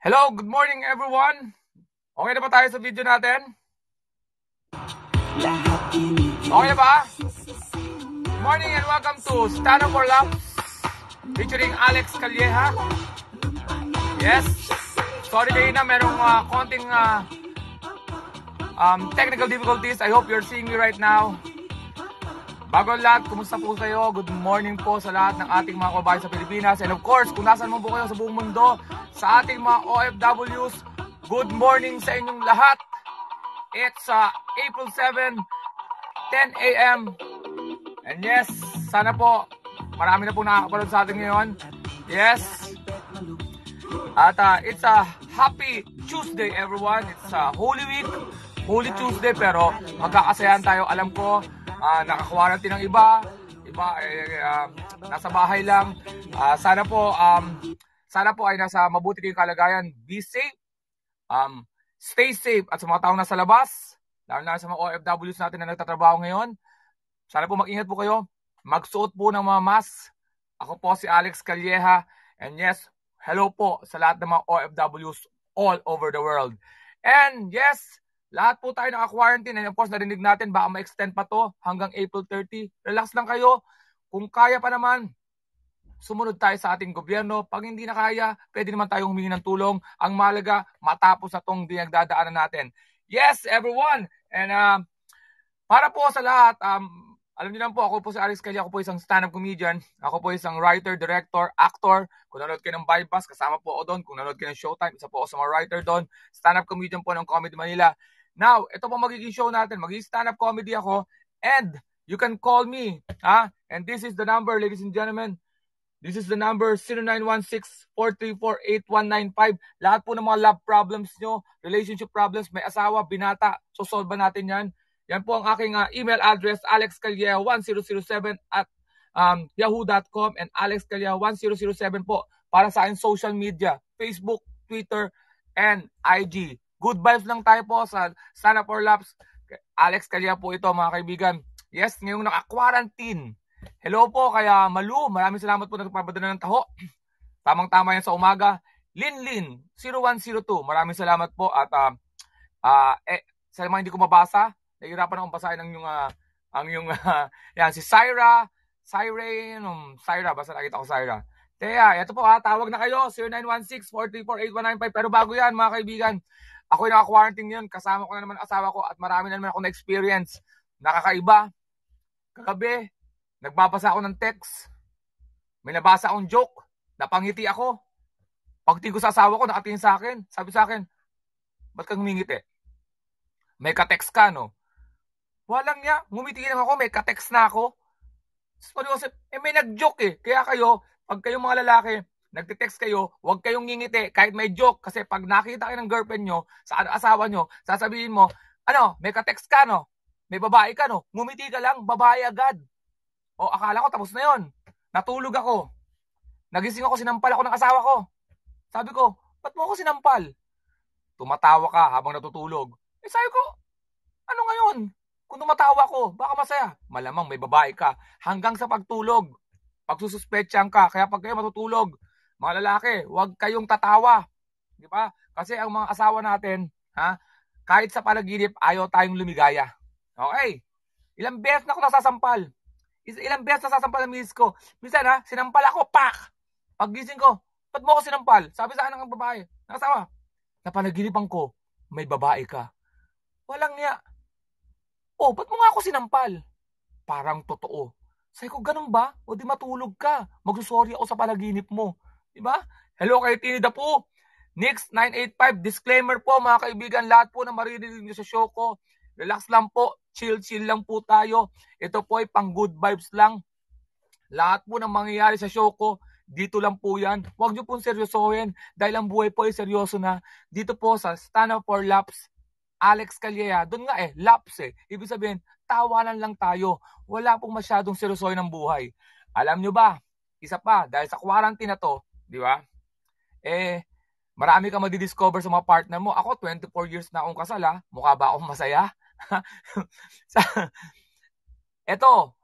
Hello, good morning everyone. Okay na ba tayo sa video natin? Okay na ba? Good morning and welcome to Stand Up for Love featuring Alex Calleja. Yes. Sorry kayo na merong konting technical difficulties. I hope you're seeing me right now. Bago ang lahat, kumusta po kayo? Good morning po sa lahat ng ating mga kababayan sa Pilipinas. And of course, kung nasan mo po kayo sa buong mundo, sa ating mga OFWs, good morning sa inyong lahat. It's April 7, 10 a.m. And yes, sana po, marami na po nakakapanood sa atin ngayon. Yes. At it's a happy Tuesday, everyone. It's Holy Week, Holy Tuesday, pero magkakasayahan tayo. Alam ko, naka-quarantine ng iba nasa bahay lang. Sana po ay nasa mabuti kayong kalagayan. Be safe, stay safe, at sa mga taong nasa labas, lalo na sa mga OFWs natin na nagtatrabaho ngayon, sana po mag-ingat po kayo, magsuot po ng mga mask. Ako po si Alex Calleja, and yes, hello po sa lahat ng mga OFWs all over the world. And yes, lahat po tayo naka-quarantine, and of course, narinig natin, baka ma-extend pa to hanggang April 30. Relax lang kayo. Kung kaya pa naman, sumunod tayo sa ating gobyerno. Pag hindi na kaya, pwede naman tayong humingi ng tulong. Ang mahalaga, matapos na itong dinagdadaanan natin. Yes, everyone! And para po sa lahat, alam niyo lang po, ako po si Alex Calleja, ako po isang stand-up comedian. Ako po isang writer, director, actor. Kung nanood kayo ng Bypass, kasama po ako doon. Kung nanood kayo ng Showtime, isa po ako sa mga writer doon. Stand-up comedian po ng Comedy Manila. Now, ito po magiging show natin. Magiging stand-up comedy ako. And you can call me. And this is the number, ladies and gentlemen. This is the number 0916-434-8195. Lahat po ng mga love problems nyo, relationship problems, may asawa, binata, so solve natin yan. Yan po ang aking email address, alexcalleja1007 at yahoo.com and alexcalleja1007 po para sa aking social media, Facebook, Twitter, and IG. Good vibes lang tayo po sa Stand Up for Laughs. Alex Calleja po ito, mga kaibigan. Yes, ngayong naka-quarantine. Hello po, kaya Malu, maraming salamat po na nagpapadala ng taho. Tamang-tama yan sa umaga. Linlin 0102, maraming salamat po. At sa mga hindi ko mabasa, nahihirapan akong basahin ang yung yan, si Syra, basta nakita ko Syra. Kaya, ito po tawag na kayo, 0916-434-8195. Pero bago yan, mga kaibigan, ako yung naka-quarantine ngayon, kasama ko na naman asawa ko at marami na naman ako na-experience. Nakakaiba. Kagabi, nagbabasa ako ng text. May nabasa akong joke. Napangiti ako. Pagtingin ko sa asawa ko, nakatingin sa akin. Sabi sa akin, ba't kang humingiti? May ka-text ka, no? Walang niya. Ngumiti lang ako, may ka-text na ako. May nag-joke eh. Kaya kayo, pag kayong mga lalaki, nagte-text kayo, huwag kayong ngingiti kahit may joke. Kasi pag nakita kayo ng girlfriend nyo, sa asawa nyo, sasabihin mo, may ka-text ka, no? May babae ka, no? Ngumiti ka lang, babae agad. O akala ko tapos na yon. Natulog ako. Nagising ako, sinampal ako ng asawa ko. Sabi ko, ba't mo ako sinampal? Tumatawa ka habang natutulog. Sabi ko, ano ngayon? Kung tumatawa ko, baka masaya. Malamang may babae ka. Hanggang sa pagtulog, pagsususpetsyan ka. Kaya pag kayo matutulog, mga lalaki, huwag kayong tatawa. Di ba? Kasi ang mga asawa natin, kahit sa panaginip, ayaw tayong lumigaya. Okay? Ilang beses na ako nasasampal. Ilang beses nasasampal ang misis ko. Minsan sinampal ako, pak! Paggising ko, ba't mo ako sinampal? Sabi sa akin ng babae, nakasawa, napanaginipan ko, may babae ka. Walang niya. Ba't mo nga ako sinampal? Parang totoo. Sabi ko, ganun ba? O di matulog ka. Magsusorry ako sa panaginip mo. Diba? Hello kay Tini Dapo. Nix 985, disclaimer po mga kaibigan, lahat po na maririnig nyo sa show ko, relax lang po, chill lang po tayo. Ito po ay pang good vibes lang. Lahat po ng mangyayari sa show ko, dito lang po yan. Huwag nyo pong seryosohin dahil ang buhay po ay seryoso na. Dito po sa Stand Up for Laughs, Alex Calleja. Doon nga laughs Ibig sabihin, tawanan lang tayo. Wala pong masyadong seryosohin ng buhay. Alam nyo ba, isa pa, dahil sa quarantine na to, di ba? Marami kang madidiscover sa mga partner mo. Ako, 24 years na akong kasal, Mukha ba akong masaya? Eto,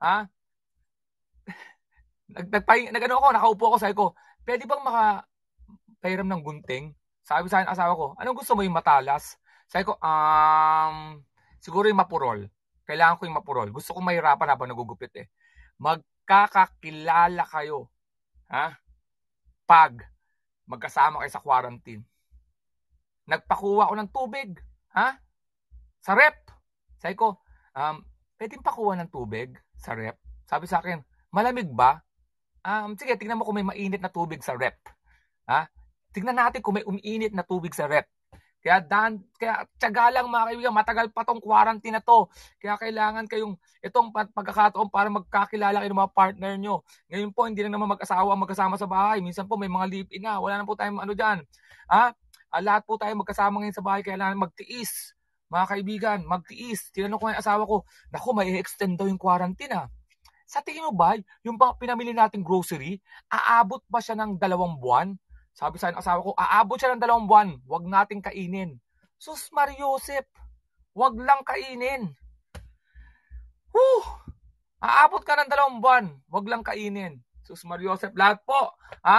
nakaupo ako, sabi ko, pwede bang makapairam ng gunting? Sabi sa akin asawa ko, anong gusto mo, yung matalas? Sabi ko, siguro yung mapurol. Kailangan ko yung mapurol. Gusto kong mahirapan habang nagugupit eh. Magkakakilala kayo, ha? Pag magkasama kayo sa quarantine. Nagpakuha ako ng tubig, ha? Sa rep. Sabi ko, pwedeng pakuha ng tubig sa rep? Sabi sa akin, malamig ba? Sige, tingnan mo kung may mainit na tubig sa rep. Ha? Tingnan natin kung may umiinit na tubig sa rep. Kaya tiyaga lang mga kaibigan, matagal pa tong quarantine na to. Kaya kailangan kayong itong pagkakataon para magkakilala kayo ng mga partner nyo. Ngayon po, hindi lang naman mag-asawa magkasama sa bahay. Minsan po may mga live-in na. Wala na po tayong ano dyan. Lahat po tayo magkasama ngayon sa bahay. Kailangan magtiis. Mga kaibigan, magtiis. Tinanong ko yung asawa ko, naku, may extend daw yung quarantine Sa tingin mo ba, yung pinamili nating grocery, aabot ba siya ng 2 buwan? Sabi sa asawa ko, aabot siya ng 2 buwan, wag nating kainin. Sus Mariosep, wag lang kainin. Aabot ka ng 2 buwan, wag lang kainin. Sus Mariosep, lahat po,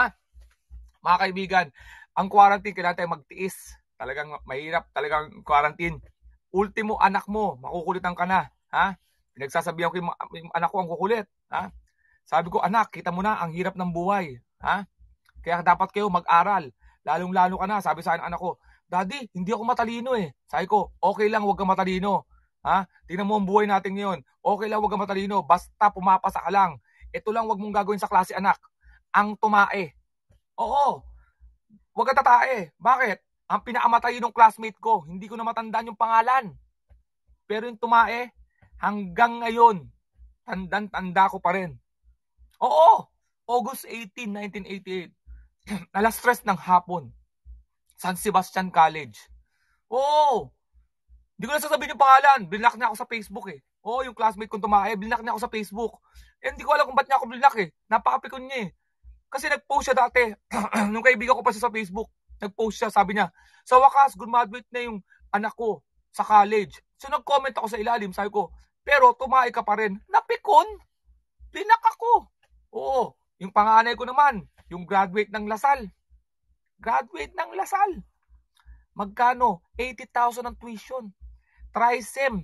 mga kaibigan, ang quarantine, kailangan tayo magtiis. Talagang mahirap, talagang quarantine. Ultimo, anak mo, makukulitan ka na, Pinagsasabihan ko yung anak ko ang kukulit, Sabi ko, anak, kita mo na, ang hirap ng buhay, Kaya dapat kayo mag-aral. Lalong-lalo ka na. Sabi sa akin, anak ko, Daddy, hindi ako matalino eh. Sabi ko, okay lang, huwag kang matalino. Tingnan mo ang buhay natin ngayon. Okay lang, huwag kang matalino. Basta pumapasa ka lang. Ito lang huwag mong gagawin sa klase, anak. Ang tumae. Oo. Huwag kang tatae. Bakit? Ang pinakamatalino ng classmate ko, hindi ko na matandaan yung pangalan. Pero yung tumae, hanggang ngayon, tanda ko pa rin. Oo. August 18, 1988. Alas 3 ng hapon. San Sebastian College. Oo. Hindi ko na sasabihin yung pangalan. Binlock niya ako sa Facebook eh. Oo, yung classmate kong tumae, binlock niya ako sa Facebook. Hindi ko alam kung ba't niya ako binlock eh. Napakapikon niya eh. Kasi nag-post siya dati. Nung kaibigan ko pa siya sa Facebook. Nag-post siya, sabi niya, sa wakas, graduate na yung anak ko sa college. So nag-comment ako sa ilalim, sabi ko, pero tumae ka pa rin. Napikon. Binlock ako. Oo. Yung panganay ko naman, yung graduate ng Lasal. Graduate ng Lasal. Magkano? 80,000 ang tuition. Tri-sem,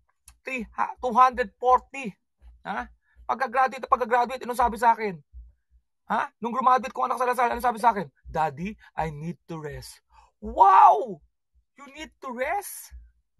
240. Pagka-graduate, anong sabi sa akin? Nung graduate ko anak sa Lasal, anong sabi sa akin? Daddy, I need to rest. Wow! You need to rest?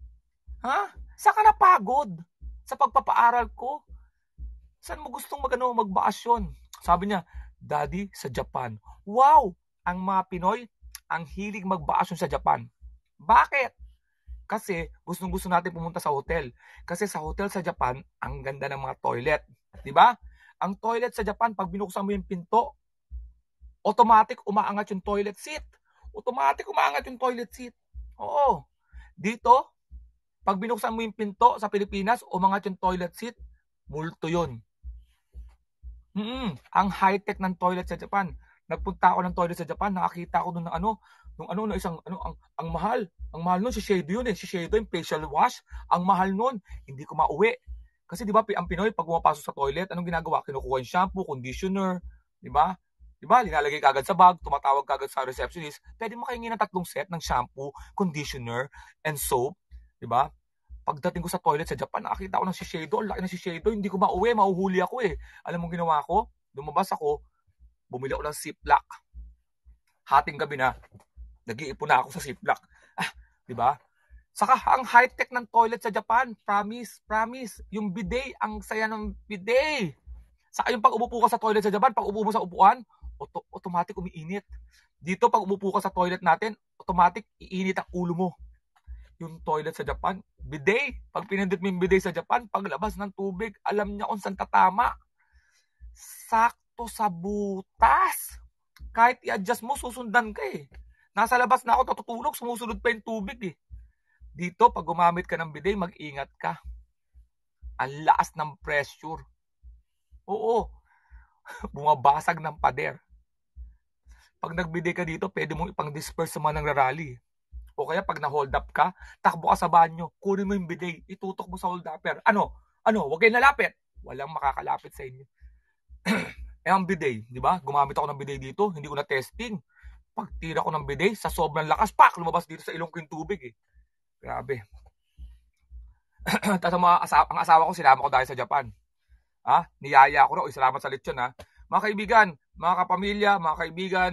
Saan ka napagod? Sa pagpapaaral ko? Saan mo gustong magbakasyon? Sabi niya, Daddy, sa Japan. Wow! Ang mga Pinoy, ang hilig magbakasyon sa Japan. Bakit? Kasi gustong-gusto natin pumunta sa hotel. Kasi sa hotel sa Japan, ang ganda ng mga toilet. Diba? Ang toilet sa Japan, pag binuksan mo yung pinto, automatic umaangat yung toilet seat. Automatic umaangat yung toilet seat. Oo. Dito, pag binuksan mo yung pinto sa Pilipinas, umangat yung toilet seat, multo yun. Ang high-tech ng toilet sa Japan. Nagpunta ako ng toilet sa Japan, nakakita ako ng ang mahal. Ang mahal nun, si Shiseido yun eh. Shiseido yung facial wash. Ang mahal nun, hindi ko mauwi. Kasi di ba, ang Pinoy, pag pumapasok sa toilet, anong ginagawa? Kinukuha yung shampoo, conditioner, di ba? Di ba? Linalagay kagad sa bag, tumatawag kagad sa receptionist. Pwede mo kayo ng 3 set ng shampoo, conditioner, and soap. Di ba? Pagdating ko sa toilet sa Japan, nakakita ko ng Shiseido. Ang laki ng Shiseido, hindi ko mauwi, mahuhuli ako eh. Alam mo ginawa ko? Lumabas ako, bumili ako ng Ziploc. Hating gabi na, nag-iipon na ako sa Ziploc. Di ba? Saka ang high-tech ng toilet sa Japan, promise. Yung bidet, ang saya ng bidet. Saka yung pag umupo ka sa toilet sa Japan, pag umupo mo sa upuan, automatic umiinit. Dito pag umupo ka sa toilet natin, automatic iinit ang ulo mo. Yung toilet sa Japan, bidet. Pag pinindot mo yung bidet sa Japan, paglabas ng tubig, alam niya kung saan tatama. Sakto sa butas. Kahit i-adjust mo, susundan ka eh. Nasa labas na ako, tutulog, sumusunod pa yung tubig eh. Dito, pag gumamit ka ng bidet, mag-ingat ka. Ang lakas ng pressure. Oo. Bumabasag ng pader. Pag nagbidet ka dito, pwede mong ipang-disperse sa mga nangrarally. O kaya pag na-hold up ka, takbo ka sa banyo, kunin mo yung bidet, itutok mo sa hold upper. Ano? Huwag kayo nalapit. Walang makakalapit sa inyo. Ang bidet, di ba? Gumamit ako ng bidet dito, hindi ko na testing. Pagtira ko ng bidet, sa sobrang lakas, pak! Lumabas dito sa ilong ko yung tubig eh. Grabe. Tapos ang asawa ko, sinama ko dahil sa Japan. Niyaya ko na. Salamat sa lechon ha. Mga kaibigan, mga kapamilya, mga kaibigan,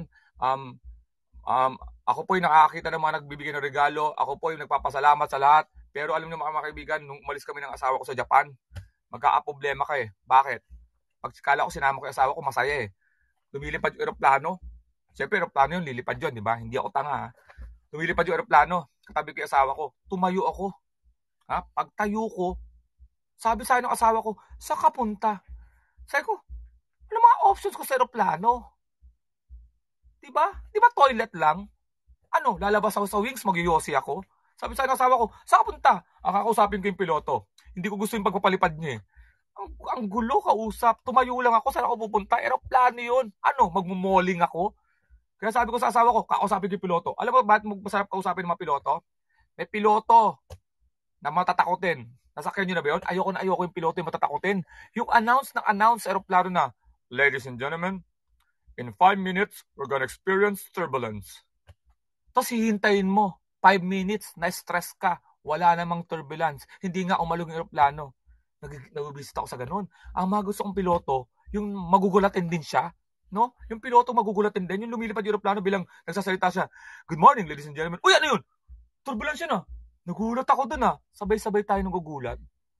ako po yung nakakakita ng mga nagbibigay ng regalo. Ako po yung nagpapasalamat sa lahat. Pero alam niyo mga kaibigan, nung umalis kami ng asawa ko sa Japan, magkakaproblema ka eh. Bakit? Pagkala ko sinama ko yung asawa ko, masaya eh. Lumilipad yung eroplano. Siyempre, eroplano yun, lilipad yun, di ba? Hindi ako tanga ha. Lumilipad yung eroplano. Katabi ko yung asawa ko. Tumayo ako. Pagtayo ko, sabi sa akin ng asawa ko, saan ka punta? Sabi ko, ano mga options ko sa eroplano? Diba? Diba toilet lang? Ano, lalabas ako sa wings, mag-yosi ako? Sabi sa akin ng asawa ko, saan ka punta? Kakausapin ko yung piloto. Hindi ko gusto yung pagpapalipad niya eh. Ang gulo, kausap. Tumayo lang ako, saan ako pupunta? Eroplano yun. Ano, magmumoling ako? Kaya sabi ko sa asawa ko, kakausapin ko yung piloto. Alam mo bakit masarap kausapin ng mga piloto? May piloto na matatakotin. Nasakyan nyo na ba yun? Ayoko yung piloto yung matatakotin. Yung announce sa aeroplano na, ladies and gentlemen, in 5 minutes, we're gonna experience turbulence. Tapos hihintayin mo, 5 minutes, na-stress ka, wala namang turbulence. Hindi nga umalong yung aeroplano. Nag-visit ako sa ganun. Ang mga gusto kong piloto, yung magugulatin din siya, no? Yung piloto magugulatin din, yung lumilipad yung aeroplano bilang nagsasalita siya, good morning, ladies and gentlemen. Uy, ano yun? Turbulence yun ah. Nagulat ako dun ah. Sabay-sabay tayo nagugulat.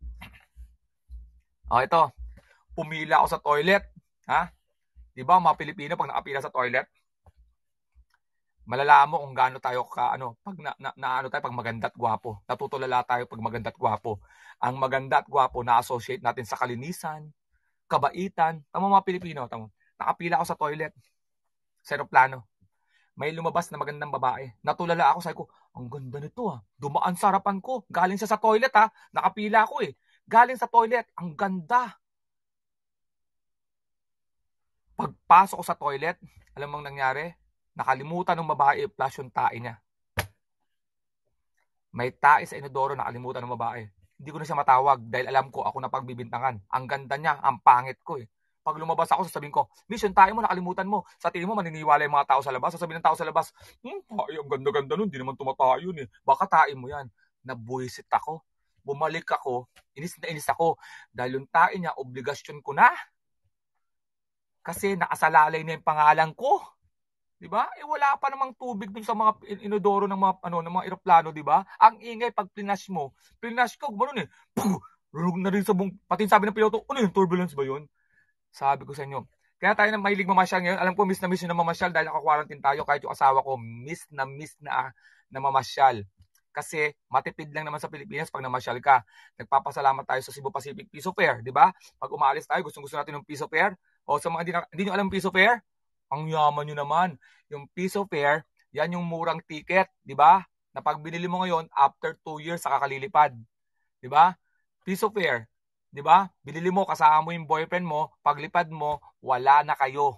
Ito. Pumila ako sa toilet. Diba mga Pilipino pag nakapila sa toilet, malalaman mo kung gaano tayo pag tayo pag maganda at gwapo. Natutulala tayo pag maganda at gwapo. Ang maganda at gwapo na-associate natin sa kalinisan, kabaitan. Tama mga Pilipino, tama. Nakapila ako sa toilet, sa aeroplano. May lumabas na magandang babae. Natulala ako, sabi ko, ang ganda nito ah. Dumaan sa harapan ko. Galing siya sa toilet ah. Nakapila ako eh. Galing sa toilet. Ang ganda. Pagpasok ko sa toilet, alam mong nangyari? Nakalimutan ng babae i-flush yung tae niya. May tae sa inodoro, nakalimutan ng babae. Hindi ko na siya matawag dahil alam ko ako na pagbibintangan. Ang ganda niya, ang pangit ko eh. Pag lumabas ako, sasabihin ko, Miss, yung tae mo, nakalimutan mo. Sa tingin mo, maniniwala yung mga tao sa labas. Sasabihin ng tao sa labas, tae, ang ganda-ganda nun, di naman tumatayo yun eh. Baka tae mo yan. Nabuisit ako. Bumalik ako, inis na inis ako. Dahil yung tae niya, obligasyon ko na. Kasi nakasalalay na yung pangalan ko. Diba? Wala pa namang tubig dun sa mga inodoro ng mga eroplano, diba? Ang ingay pag plinash mo. Plinash ko, ganoon eh. Runog na rin sa buong, pati sabi ng piloto, ano yung turbulence ba yun? Sabi ko sa inyo. Kaya tayo na mahilig mamasyal ngayon. Alam ko, miss na miss yun na mamasyal dahil naka-quarantine tayo. Kahit yung asawa ko, miss na mamasyal. Kasi matipid lang naman sa Pilipinas pag namasyal ka. Nagpapasalamat tayo sa Cebu Pacific Piso Fair, di ba? Pag umaalis tayo, gusto natin ng Piso Fair. O sa mga hindi nyo alam Piso Fair, ang yaman nyo naman. Yung Piso Fair, yan yung murang ticket, di ba? Na pag binili mo ngayon, after 2 years, saka kalilipad. Di ba? Piso Fair, di ba? Binili mo, kasama mo yung boyfriend mo, paglipad mo, wala na kayo.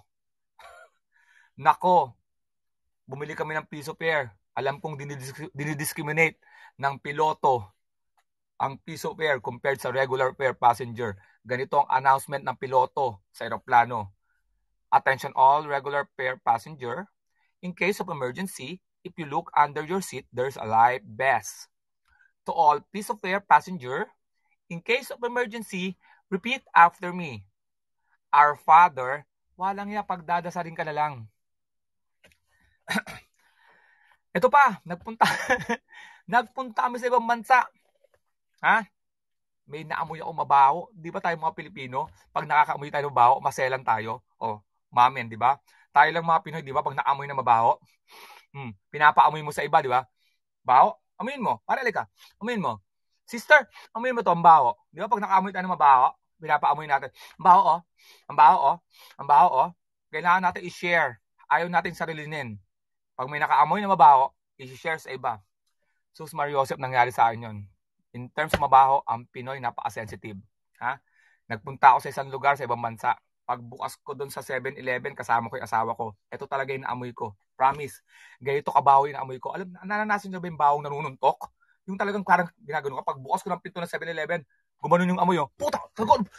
Nako, bumili kami ng Piso Fair. Alam kong dinidiscriminate ng piloto ang Piso Fair compared sa regular fare passenger. Ganito ang announcement ng piloto sa aeroplano. Attention all regular fare passenger. In case of emergency, if you look under your seat, there's a life vest. To all Piso Fair passenger, in case of emergency, repeat after me. Our Father, walang ya, pagdadasalin ka na lang. Ito pa, nagpunta kami sa ibang bansa. May naamoy ako mabaho. Di ba tayo mga Pilipino, pag nakakaamoy tayo ng mabaho, maselan tayo. Mamen, di ba? Tayo lang mga Pinoy, di ba? Pag naamoy na mabaho, pinapaamoy mo sa iba, di ba? Baho, amoyin mo. Paralika, amoyin mo. Sister, amoyin mo to, ang baho. Di ba? Pag nakaamoy tayo ng mabaho, pinapaamoy natin. Ang baho, oh. Ang baho, oh. Ang baho, oh. Kailangan natin i-share. Ayaw natin sarilinin. Pag may nakaamoy na mabaho, i-share sa iba. Sus Mario Joseph, nangyari sa akin yun. In terms of mabaho, ang Pinoy napaka-sensitive. Nagpunta ako sa isang lugar sa ibang bansa. Pagbukas ko doon sa 7-Eleven, kasama ko yung asawa ko. Ito talaga yung naamoy ko. Promise. Ganito kabaho yung naamoy ko. Alam, naranasan nyo ba yung bawang nanununtok? Yung talagang parang ginagano ka. Pagbukas ko ng pinto ng 7-Eleven, gumanon yung amoy. Puta! Tagon!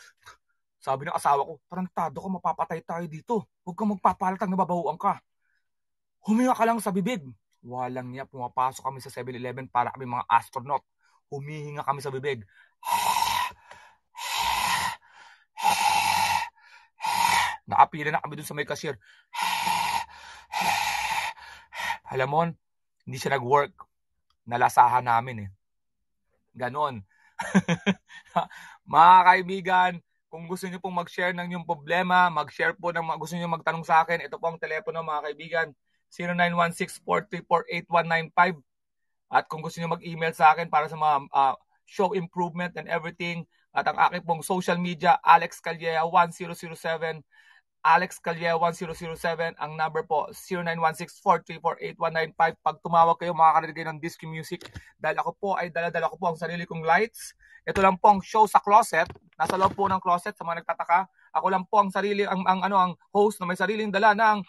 Sabi ng asawa ko, tarantado ka, mapapatay tayo dito. Huwag kang magpapalatang nababahuan ka. Huminga ka lang sa bibig. Walang niya, pumapasok kami sa 7-Eleven para kami mga astronaut. Humihinga kami sa bibig. Nakapila na kami dun sa may cashier. Alam mo, hindi siya nag-work. Nalasahan namin eh. Ganon. Mga kaibigan, kung gusto niyo pong mag-share ng inyong problema, mag-share po ng gusto niyo magtanong sa akin, ito po ang telepono mga kaibigan, 0916-434-8195. At kung gusto niyo mag-email sa akin para sa mga show improvement and everything, at ang aking pong social media, Alex Calleja 1007, Alex Calleja 1007, ang number po 0916-434-8195. Pag tumawag kayo, makakarinig kayo ng disc music dahil ako po ay dala-dala ko po ang sarili kong lights. Ito lang po ang show sa closet. Nasa loob po ng closet sa mga nagtataka. Ako lang po ang sarili ang host na may sariling dala ng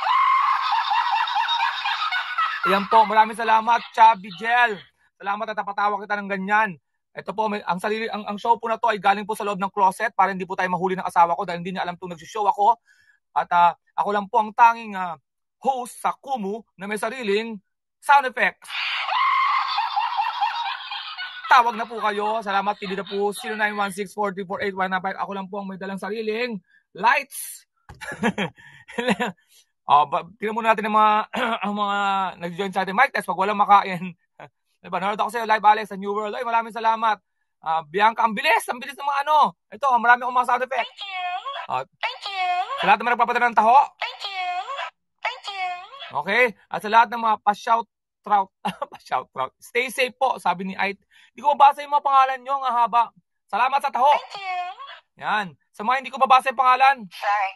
Ayan po, maraming salamat, Chubby Gel. Salamat at napatawa kita ng ganyan. Ito po, ang show po na to ay galing po sa loob ng closet para hindi po tayo mahuli ng asawa ko dahil hindi niya alam itong nagsishow ako. At ako lang po ang tanging host sa Kumu na may sariling sound effects. Tawag na po kayo. Salamat, pili na po 0916-434-8195. Ako lang po ang may dalang sariling lights. Tingnan muna natin ang mga nag-join sa atin. Mike Tess, pag walang makain. Diba? Nanood ako sa iyo live, Alex, sa New World. Ay, maraming salamat. Bianca, ang bilis ng mga ano. Ito, marami akong mga sound effect. Thank you. Thank you. Sa lahat naman nagpapadala ng taho. Thank you. Thank you. Okay? At sa lahat ng mga pa-shout trout. Pa-shout trout. Stay safe po, sabi ni Ait. Hindi ko mabasa yung mga pangalan nyo, ang haba. Salamat sa taho. Thank you. Yan. Sa mga hindi ko mabasa yung pangalan. Sorry.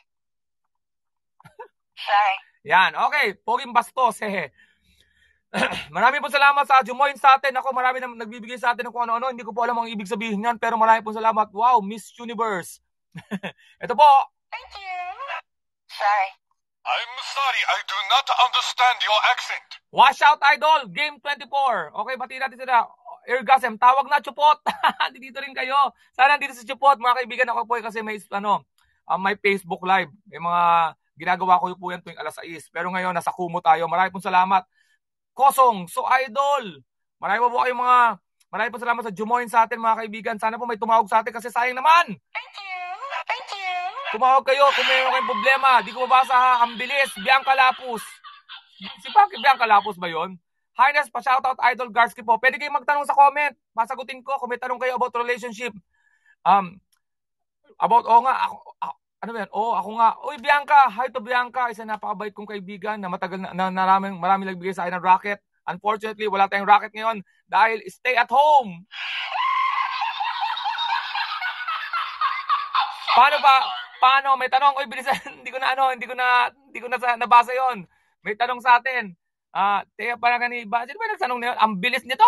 Sorry. Yan. Okay. Poging bastos. Hehe. Marami po salamat sa Jumoin sa atin. Ako, marami na nagbibigay sa atin ng kung ano-ano. Hindi ko po alam ang ibig sabihin yan, pero marami po salamat. Wow, Miss Universe. Ito po. Thank you. Sorry. I'm sorry, I do not understand your accent. Wash out, idol. Game 24. Okay, bati natin sila. Ergasm, tawag na, Chupot. Dito rin kayo. Sana dito si Chupot. Mga kaibigan, ako po kasi may, may Facebook Live. May mga ginagawa ko po yan tuwing alas 6. Pero ngayon, nasa Kumu tayo. Marami pong salamat. Kosong, so idol. Marami po salamat sa Jumoin sa atin mga kaibigan. Sana po may tumawag sa atin kasi sayang naman. Thank you. Thank you. Tumawag kayo kung may kayong problema. Di ko mabasa ha. Ang bilis. Bianca Lapus. Si Bianca Lapus ba yun? Highness, pa-shoutout Idol Garsky po. Pwede kayong magtanong sa comment. Masagutin ko kung may tanong kayo about relationship. Ako nga. Uy, Bianca. Hi to Bianca. Isa napakabait kong kaibigan na matagal na marami nagbigay sa akin ng racket. Unfortunately, wala tayong racket ngayon dahil stay at home. Paano? May tanong. Uy, bilisan. Hindi ko na nabasa yon. May tanong sa atin. Teka parang kanina. Sino ba nagtanong na yun? Ang bilis nito.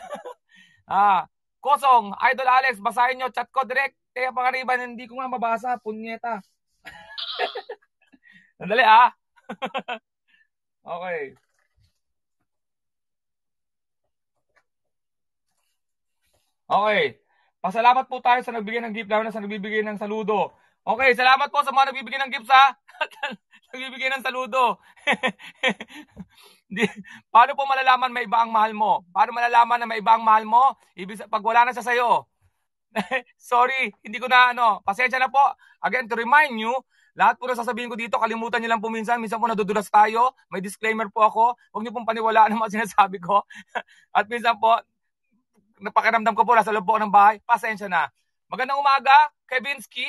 Kosong, Idol Alex, basahin nyo. Chat ko direct. Teka pangariban, hindi ko nga mabasa. Punyeta. Sandali Okay. Okay. Pasalamat po tayo sa nagbigay ng gift, lalo na sa nagbibigay ng saludo. Okay, salamat po sa mga nagbibigay ng gifts nagbibigay ng saludo. Paano po malalaman may iba ang mahal mo? Paano malalaman na may iba ang mahal mo? Pag wala na siya sa'yo. Sorry, hindi ko na pasensya na po. Again, to remind you, lahat po na sasabihin ko dito, kalimutan niyo lang po minsan po nadudulas tayo. May disclaimer po ako. Huwag niyo pong paniwalaan ang mga sinasabi ko. At minsan po, napakiramdam ko po nasa loob po ng bahay. Pasensya na. Magandang umaga, Kevinsky.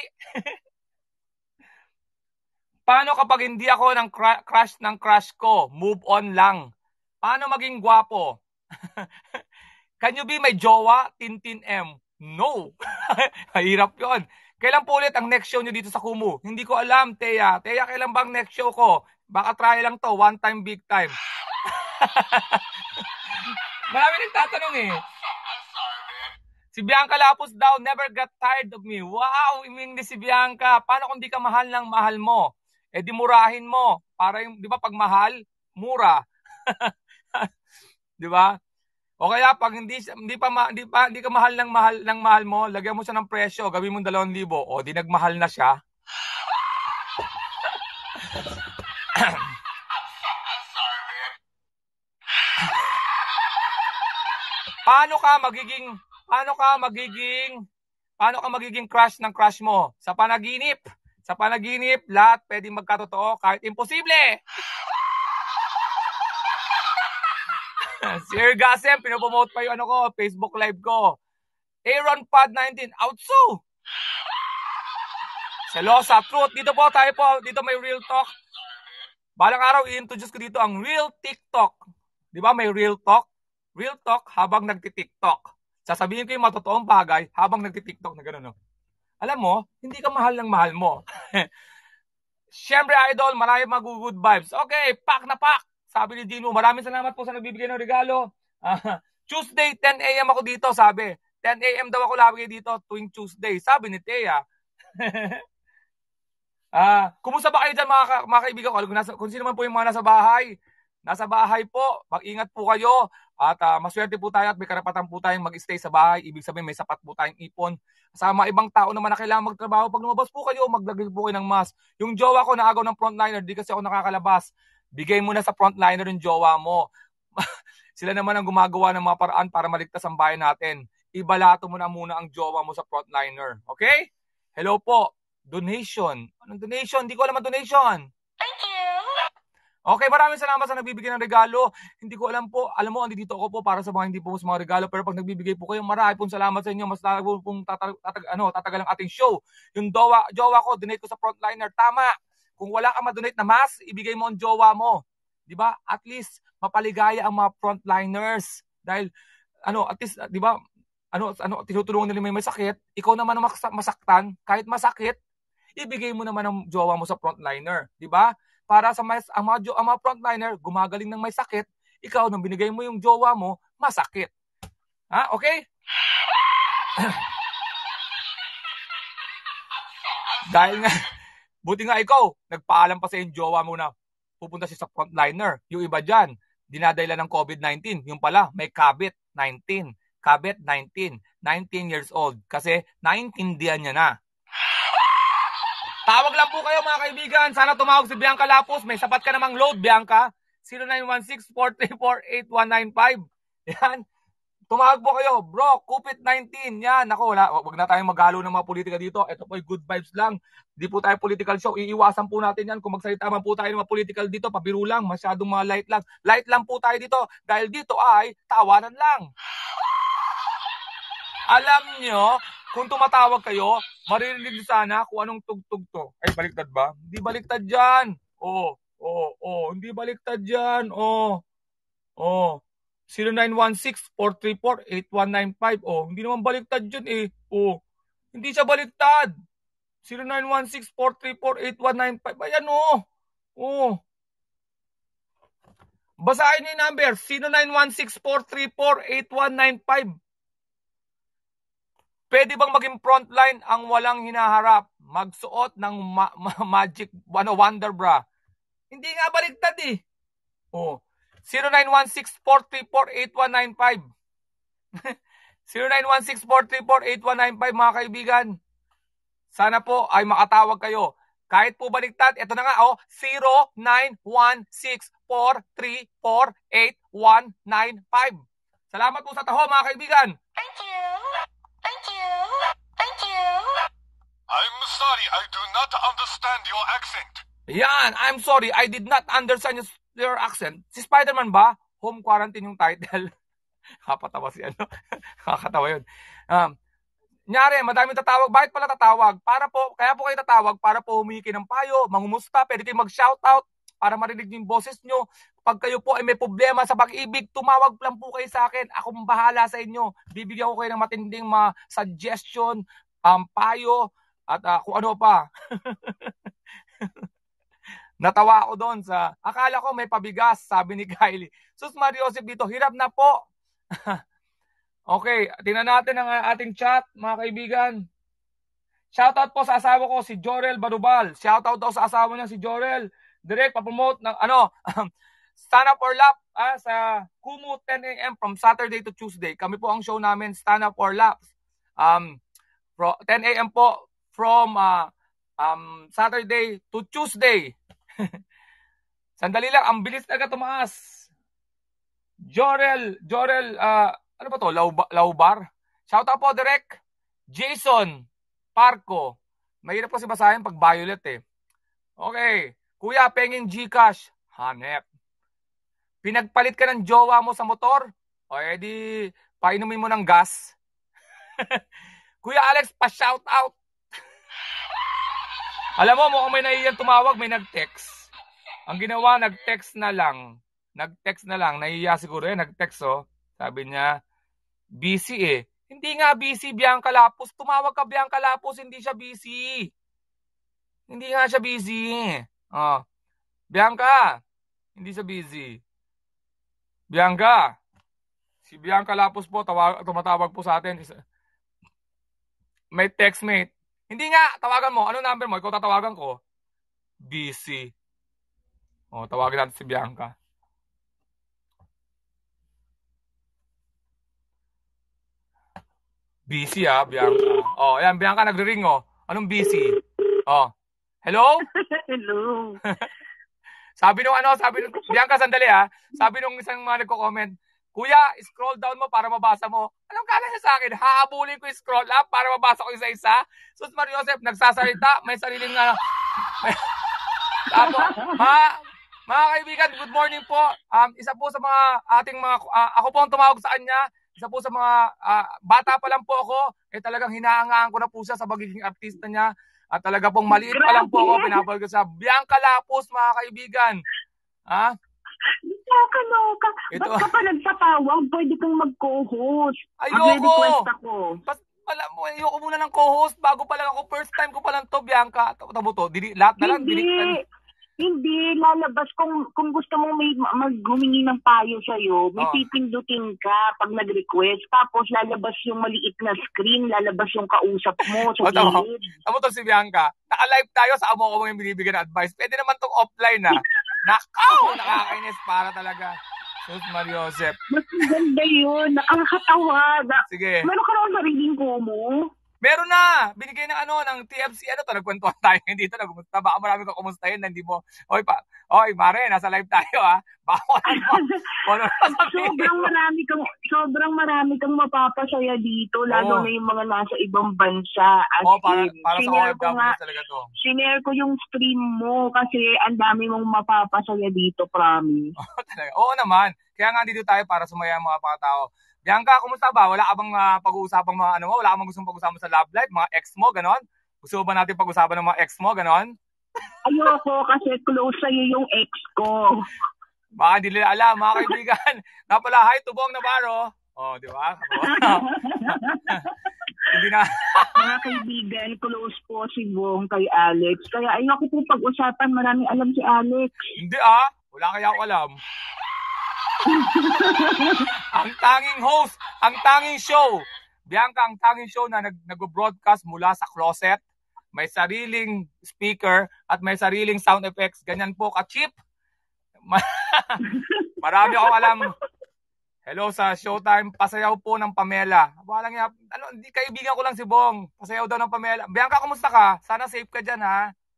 Paano kapag hindi ako ng crush ng crush ko? Move on lang. Paano maging gwapo? Can you be my jowa? Tintin M. No. Hirap yon. Kailan po ulit ang next show nyo dito sa Kumu? Hindi ko alam, Teya. Teya, kailan bang next show ko? Baka try lang to. One time, big time. Marami nagtatanong eh. Si Bianca Lapus daw, never got tired of me. Wow, imingli si Bianca. Paano kung di ka mahal ng mahal mo? Di murahin mo. Para yung, di ba, pag mahal, mura. Di ba? O kaya pag hindi ka mahal ng mahal mo, lagyan mo siya ng presyo, gawin mo 2,000. O di nagmahal na siya. Paano ka magiging crush ng crush mo? Sa panaginip. Sa panaginip, lahat pwedeng magkatotoo kahit imposible. Si Ergasem, pinopromote pa yung Facebook live ko. Aaron Pod 19, outso. Selosa, truth. Dito may real talk. Balang araw, i-introduce ko dito ang real TikTok. Di ba may real talk? Real talk habang nagti-TikTok. Sasabihin ko yung matotoong bagay habang nagti-TikTok na gano'n. No? Alam mo, hindi ka mahal ng mahal mo. Siyempre, idol, marami mag-good vibes. Okay, pack na pack. Sabi ni Dino, maraming salamat po sa nagbibigay ng regalo. Tuesday, 10 a.m. ako dito, sabi. 10 a.m. daw ako lagi dito tuwing Tuesday. Sabi ni Thea. Kumusta ba kayo dyan mga kaibigan ko? Kung sino man po yung mga nasa bahay. Nasa bahay po, mag-ingat po kayo. At maswerte po tayo at may karapatan po tayong mag-stay sa bahay. Ibig sabihin may sapat po tayong ipon. Sa mga ibang tao naman na kailangan magtrabaho, pag lumabas po kayo, maglagay po kayo ng mask. Yung jowa ko naagaw ng frontliner, di kasi ako nakakalabas. Bigay mo na sa frontliner yung jowa mo. Sila naman ang gumagawa ng mga paraan para maligtas ang bayan natin. Ibalato mo na muna ang jowa mo sa frontliner. Okay? Hello po. Donation. Anong donation? Hindi ko alam ang donation. Thank you. Okay, maraming salamat sa nagbibigay ng regalo. Hindi ko alam po. Alam mo, andito ako po para sa mga hindi po sa mga regalo. Pero pag nagbibigay po kayo, marami pong salamat sa inyo. Mas talaga pong tatagal ang ating show. Yung jowa ko, donate ko sa frontliner. Tama. Kung wala ka ma-donate na mas, ibigay mo ang jowa mo. Di ba? At least, mapaligaya ang mga frontliners. Dahil, at least, di ba, tinutulungan nila may sakit. Ikaw naman ang masaktan. Kahit masakit, ibigay mo naman ang jowa mo sa frontliner. Di ba? Para sa ang mga frontliner, gumagaling ng may sakit, ikaw nang binigay mo yung jowa mo, masakit. Okay? Dahil nga, buti nga ikaw, nagpaalam pa sa yung jowa mo na pupunta siya sa frontliner. Yung iba dyan, dinadala ng COVID-19. Yung pala, may COVID-19. COVID-19. 19 years old. Kasi naintindihan niya na. Tawag lang po kayo mga kaibigan. Sana tumawag si Bianca Lapus. May sapat ka namang load, Bianca. 0916-434-8195. Yan. Tumawag po kayo. Bro, COVID-19. Yan. Ako, wag na tayong maghalo ng mga politika dito. Ito po ay good vibes lang. Di po tayo political show. Iiwasan po natin yan. Kung magsalita man po tayo ng mga political dito, pabiro lang. Masyadong mga light lang. Light lang po tayo dito. Dahil dito ay tawanan lang. Alam nyo, kung tumatawag kayo, maririnig sana kung anong tugtog to. Ay, baliktad ba? Hindi baliktad dyan. Hindi baliktad dyan. 0916-434-8195. Hindi naman baliktad dyan eh. Hindi siya baliktad. 0916-434-8195. Ayan Basahin niyo yung number. 0916-434-8195. Pwede bang maging frontline ang walang hinaharap? Magsuot ng magic wonder bra. Hindi nga baliktad eh. 0916-434-8195. 0916-434-8195 mga kaibigan. Sana po ay makatawag kayo. Kahit po baliktad, ito na nga 0916-434-8195. Salamat po sa taho mga kaibigan. Thank you. Thank you. Thank you. I'm sorry, I do not understand your accent. Yan, I'm sorry, I did not understand your accent. Si Spider-Man ba? Home quarantine yung title. Kapatawa si Kakatawa yun. Nyari, madaming tatawag. Bakit pala tatawag? Kaya po kayo tatawag para po humingi ng payo, mangumusta, pwede kayo mag-shoutout para marinig yung boses nyo. Pag kayo po ay may problema sa pag-ibig, tumawag lang po kayo sa akin. Ako bahala sa inyo. Bibigyan ko kayo ng matinding mga suggestion, payo, at kung ano pa. Natawa ako doon sa, akala ko may pabigas, sabi ni Kylie. Sus Mariosep dito, hirap na po. Okay, tingnan natin ang ating chat, mga kaibigan. Shoutout po sa asawa ko, si Jorel Barubal. Shoutout daw sa asawa niya, si Jorel. Direct pa-promote ng Stand Up or Lap sa Kumu 10 a.m. from Saturday to Tuesday. Kami po ang show namin, Stand Up or Lap. 10 a.m. po from Saturday to Tuesday. Sandali lang, ang bilis talaga tumaas. Jorel Ano ba to? Laubar? Shoutout po, Direk. Jason Parco. Mahirap kasi basahin pag violet eh. Okay. Kuya, penging Gcash. Hanep. Pinagpalit ka ng jowa mo sa motor? O edi, painumin mo ng gas. Kuya Alex, pa-shoutout. Alam mo, mukhang may naiyan tumawag, may nag-text. Ang ginawa, nag-text na lang. Nahiya siguro nag-text Sabi niya, busy eh. Hindi nga busy, Bianca Lapus. Tumawag ka, Bianca Lapus, hindi siya busy. Hindi nga siya busy. Bianca, hindi siya busy. Bianca, si Bianca Lapus po, tumatawag po sa atin. May textmate. Hindi nga, tawagan mo. Ano number mo? Ikaw tatawagan ko. Busy. Tawagin natin si Bianca. Busy Bianca. Ayan, Bianca nagre-ring Anong busy? Hello? Hello. sabi nung Bianca, sandali Sabi nung isang mga nagko-comment, Kuya, scroll down mo para mabasa mo. Anong kala niya sa akin? Haabulin ko yung scroll up para mabasa ko isa-isa. Sus Mario Joseph, nagsasalita, may sariling Tapos, mga kaibigan, good morning po. Isa po sa mga ating mga, ako po ang tumawag sa kanya. Isa po sa mga bata pa lang po ako, talagang hinahangaan ko na po siya sa pagiging artista niya. At talaga pong maliit pa lang po ako, pinapawag ko sa Bianca Lapus, mga kaibigan. Nakakaloka. Ba't ka pa nagpatawag? Pwede kang mag-co-host. Ayoko! Request ako. Ayoko muna ng co-host. Bago pa lang ako, first time ko pa lang to, Bianca. Tamo to, lahat na lang. Hindi, lalabas kung gusto mong may maghumingi ng payo sa'yo, may pipindutin ka pag nag-request, tapos lalabas yung maliit na screen, lalabas yung kausap mo sa gilid. Tamo to si Bianca. Naka-live tayo, sa amo ko mo yung binibigyan na advice. Pwede naman tong offline Nakaw! Nakakainis para talaga. Sus Mario Joseph. Mas ganda yun. Nakakatawa. Sige. Meron ka naman narinig ko mo? Meron na! Binigay ng TFC. Nagkwentuhan tayo dito. Nagkumusta. Baka marami ka kumustahin. Hindi mo. Oy, Mare, nasa live tayo Baka sobrang marami kang mapapasaya dito. Lalo na yung mga nasa ibang bansa. Para sa OFW talaga to. Sinare ko yung stream mo kasi ang dami mong mapapasaya dito, promise. Talaga. Oo naman. Kaya nga dito tayo para sumaya ang mga tao. Bianca, kumusta ba? Wala ka bang pag-uusapang mga wala ka bang gustong pag-usapan sa love life? Mga ex mo, ganon? Gusto ba natin pag-usapan ng mga ex mo, ganon? Ayoko kasi close sa'yo yung ex ko. Baka hindi nila alam, mga kaibigan. Napala, hi to Bong Navarro. Di ba? Hindi na. Mga kaibigan, close po si Bong kay Alex. Kaya ayoko po pag-usapan, maraming alam si Alex. Hindi wala kaya ako alam. Ang tanging host, ang tanging show. Bianca, ang tanging show na nag-broadcast mula sa closet. May sariling speaker at may sariling sound effects. Ganyan po ka-cheap. Marami akong alam. Hello sa Showtime. Pasayaw po ng Pamela. Walang hindi kaibigan ko lang si Bong. Pasayaw daw ng Pamela. Bianca, kumusta ka? Sana safe ka dyan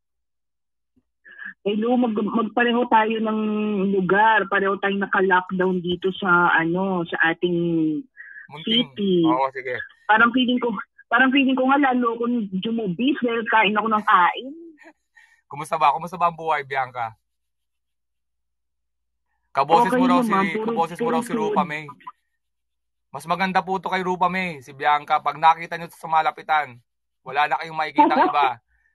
Hello, magpareho tayo ng lugar. Pareho tayong naka-lockdown dito sa sa ating city. Oo, sige. Parang feeling ko nga lalo kung jumubis dahil kain ako ng kain. Kumusta ba? Kumusta ba ang buhay, Bianca? Kaboses mo raw si Rupa May. Mas maganda po to kay Rupa May, si Bianca. Pag nakita nyo sa malapitan, wala na kayong makikita iba.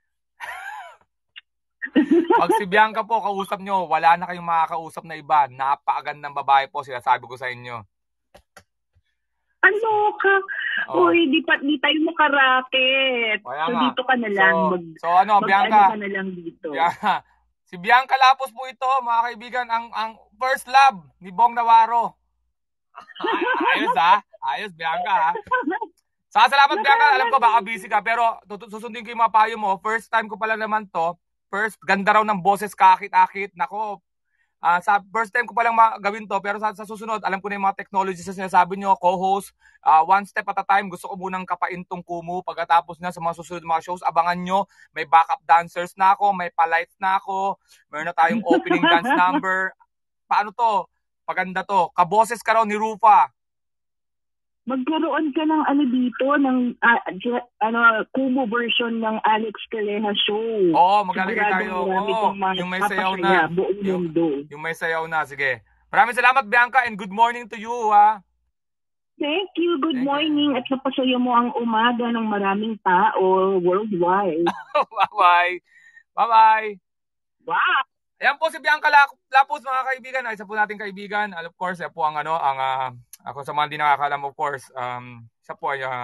Pag si Bianca po kausap nyo, wala na kayong makakausap na iba. Napakagandang babae po, sinasabi ko sa inyo. Ano ka? Uy, di tayo makaraket. Kaya so nga. Dito ka na lang. Bianca. Ka na lang dito. Bianca. Si Bianca Lapus po ito, mga kaibigan, ang first love ni Bong Navarro. Ayos Ayos, Bianca Salamat, Bianca. Alam ko baka busy ka, pero susundin ko yung mga payo mo. First time ko pala naman to. First, ganda raw ng boses, kakit-akit. Nako, sa first time ko palang gawin to, pero sa susunod, alam ko na yung mga technologies na sinasabi nyo, co-host, one step at a time. Gusto ko munang kapain tong Kumu. Pagkatapos na sa mga susunod mga shows, abangan nyo, may backup dancers na ako, may palights na ako, meron na tayong opening dance number. Paano to? Paganda to. Kaboses ka raw ni Rufa. magkaroon ka ng dito, ng Kumu version ng Alex Calleja show. Oo, maglalagay tayo. Marami Oo, kang yung may sayaw na. buong mundo. Yung may sayaw na. Sige. Maraming salamat, Bianca, and good morning to you, ha? Thank you. Good morning. At napasayo mo ang umaga ng maraming tao worldwide. Bye-bye. Bye-bye. Wow! Ayan po si Bianca Lapus, mga kaibigan. Isa po nating kaibigan. Of course, po ang ako sa mga hindi nakakalam, of course, siya po ay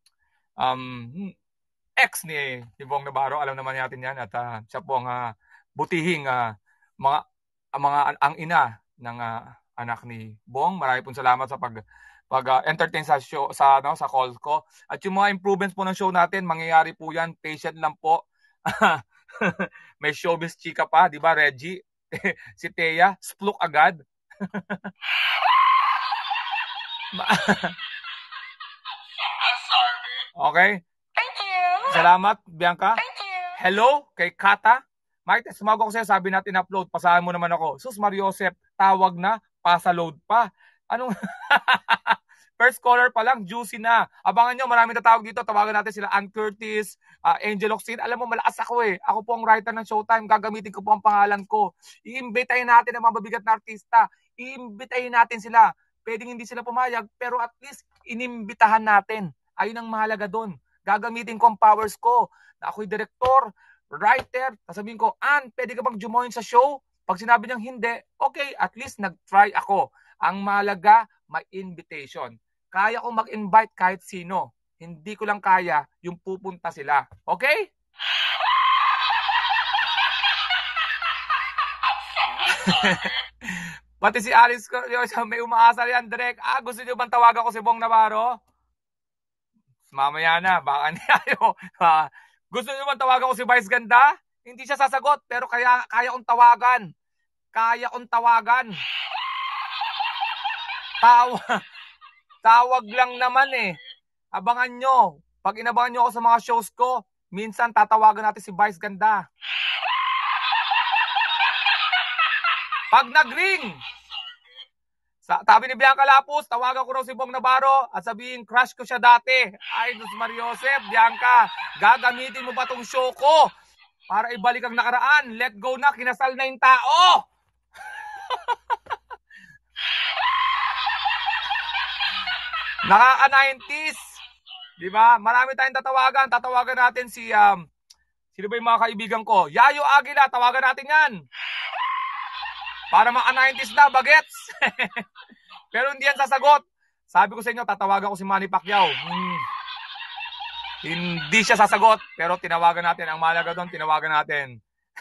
ex ni Bong Navarro. Alam naman natin yan. At siya po ang butihing ang ina ng anak ni Bong. Marami pong salamat sa pag-entertain sa show, sa calls ko. At yung mga improvements po ng show natin, mangyayari po yan. Patient lang po. May showbiz chika pa, di ba, Reggie? Si Thea, spluk agad. Okay? Thank you. Salamat, Bianca. Thank you. Hello kay Kata. Mike, sumag ako sa'yo, sabi natin upload, pasahan mo naman ako. Sus, Mariosep, tawag na, pasa-load pa. Anong... First caller pa lang, juicy na. Abangan nyo, maraming tatawag dito. Tawagan natin sila Ann Curtis, Angel Oxin. Alam mo, malakas ako eh. Ako po ang writer ng Showtime. Gagamitin ko po ang pangalan ko. Iimbitahin natin ang mga mabigat na artista. Iimbitahin natin sila. Pwedeng hindi sila pumayag, pero at least inimbitahan natin. Ayun ang mahalaga doon. Gagamitin ko ang powers ko. Na ako'y director, writer. Sasabihin ko, Ann, pwede ka bang jumoin sa show? Pag sinabi niyang hindi, okay, at least nag-try ako. Ang mahalaga, may invitation. Kaya ko mag-invite kahit sino. Hindi ko lang kaya yung pupunta sila. Okay? Pati si Alice may umaasar yan, Direk. Gusto niyo bang tawagan ko si Bong Navarro? Mamaya na, baka niyo. Gusto niyo bang tawagan ko si Vice Ganda? Hindi siya sasagot, pero kaya kong tawagan. Kaya kong tawagan. Tawag lang naman eh. Abangan nyo. Pag inabangan nyo ako sa mga shows ko, minsan tatawagan natin si Vice Ganda. Pag nag-ring, sabi ni Bianca Lapus, tawagan ko raw si Bong Navarro at sabihin, crush ko siya dati. Ay, Diyos Mariosep, Bianca, gagamitin mo ba tong show ko para ibalik ang nakaraan? Let go na, kinasal na yung tao. Nakaka-90s. Di ba? Marami tayong tatawagan. Tatawagan natin si sino ba yung mga kaibigan ko? Yayo Aguila, tawagan natin yan. Para maka-90s na, bagets. Pero hindi yan sasagot. Sabi ko sa inyo, tatawagan ko si Manny Pacquiao. Hindi siya sasagot. Pero tinawagan natin. Ang mahalaga doon, tinawagan natin.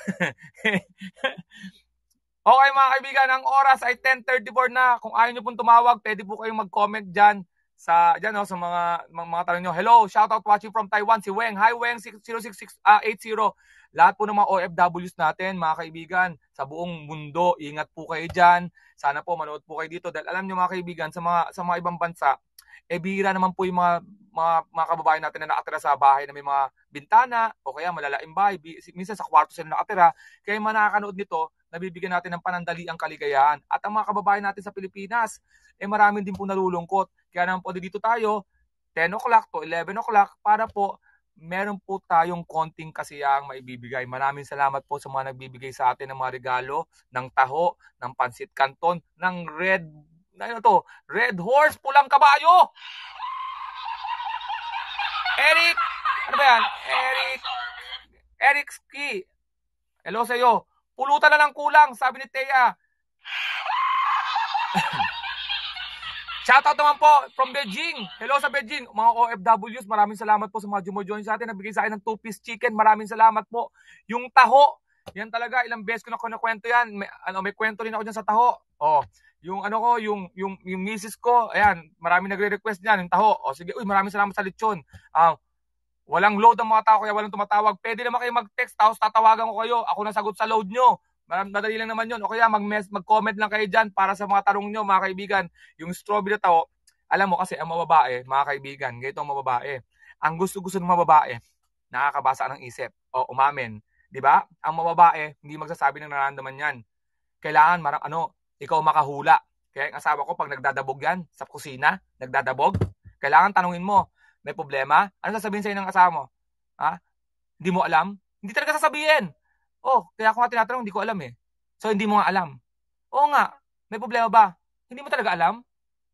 Okay mga kaibigan, ang oras ay 10:34 na. Kung ayaw nyo pong tumawag, pwede po kayong mag-comment dyan sa mga tanong nyo. Hello, shoutout watching from Taiwan, si Weng. Hi Weng, 06680. Lahat po ng mga OFWs natin, mga kaibigan, sa buong mundo, ingat po kayo dyan. Sana po manood po kayo dito. Dahil alam nyo mga kaibigan, sa mga ibang bansa, bihira naman po yung mga kababayan natin na nakatira sa bahay na may mga bintana o kaya malalaking bahay. Minsan sa kwarto sila nakatira. Kaya yung mga nakakanood nito, nabibigyan natin ng panandaliang kaligayahan. At ang mga kababayan natin sa Pilipinas, maraming din po nalulungkot. Kaya naman po dito tayo, 10 o'clock to 11 o'clock, para po meron po tayong konting kasiyang maibibigay. Maraming salamat po sa mga nagbibigay sa atin ng mga regalo, ng taho, ng pansit canton, ng red Horse, pulang kabayo! Eric! Ano ba yan? Eric Ski. Hello sa iyo. Pulutan na lang kulang, sabi ni Thea. Shoutout naman po from Beijing. Hello sa Beijing. Mga OFWs, maraming salamat po sa mga jumo-join sa atin. Nabigay sa akin ng 2-piece chicken. Maraming salamat po. Yung taho, yan talaga, ilang beses ko na kwento yan. May kwento rin ako dyan sa taho. Yung misis ko, ayan, maraming nagre-request niyan, yung taho. Sige, maraming salamat sa lechon. Walang load ang mga tao, kaya walang tumatawag. Pwede naman kayo mag-text, tapos tatawagan ko kayo. Ako na sagot sa load nyo. Madali lang naman yun. O kaya mag-comment lang kayo dyan para sa mga tanong nyo, mga kaibigan. Yung strawberry na taho, alam mo kasi ang mababae, mga kaibigan, ganito ang mababae. Ang gusto-gusto ng mababae, nakakabasa ng isip. O umamin. Diba? Ang mababae, hindi magsasabi ng nararamdaman yan. Kailangan, ikaw makahula. Kaya ang asawa ko, pag nagdadabog yan, sa kusina, nagdadabog, Kailangan tanungin mo, may problema? Ano sasabihin sa'yo ng asawa mo? Ha? Hindi mo alam? Hindi talaga sasabihin. Oh, kaya ako nga tinatanong, hindi ko alam eh. So, hindi mo nga alam. Oo nga, may problema ba? Hindi mo talaga alam?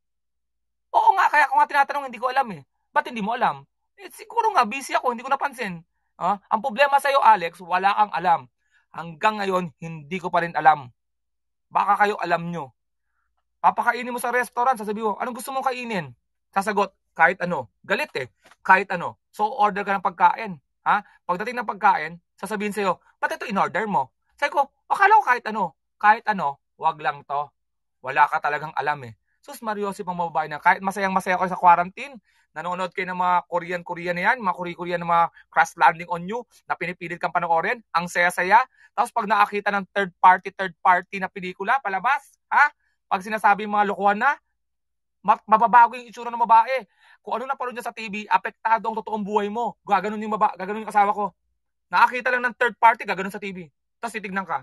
Oo nga, kaya ako nga tinatanong, hindi ko alam eh. Ba't hindi mo alam? Eh, siguro nga, busy ako, hindi ko napansin. Ang problema sa'yo, Alex, wala kang alam. Hanggang ngayon, hindi ko pa rin alam. Baka kayo alam nyo. Papakainin mo sa restaurant, sasabihin mo, anong gusto mong kainin? Sasagot, kahit ano. Galit eh, kahit ano. So, order ka ng pagkain. Pagdating ng pagkain, sasabihin sa'yo, ba't ito in-order mo? Sabi ko, akala ko kahit ano, wag lang to. Wala ka talagang alam eh. Sus, Mariosip ang mababae na, kahit masayang-masaya ko sa quarantine, nanonood kayo ng mga Korean na yan, mga Korean na mga Crash Landing on You, na pinipilit kang panoorin, ang saya-saya. Tapos pag nakakita ng third party na pelikula, palabas, pag sinasabi mga lokohan na, mababago yung itsura ng babae. Kung ano napanood niya sa TV, apektado ang totoong buhay mo. Gaganon yung asawa ko. Nakakita lang ng third party, gaganon sa TV. Tapos titignan ka.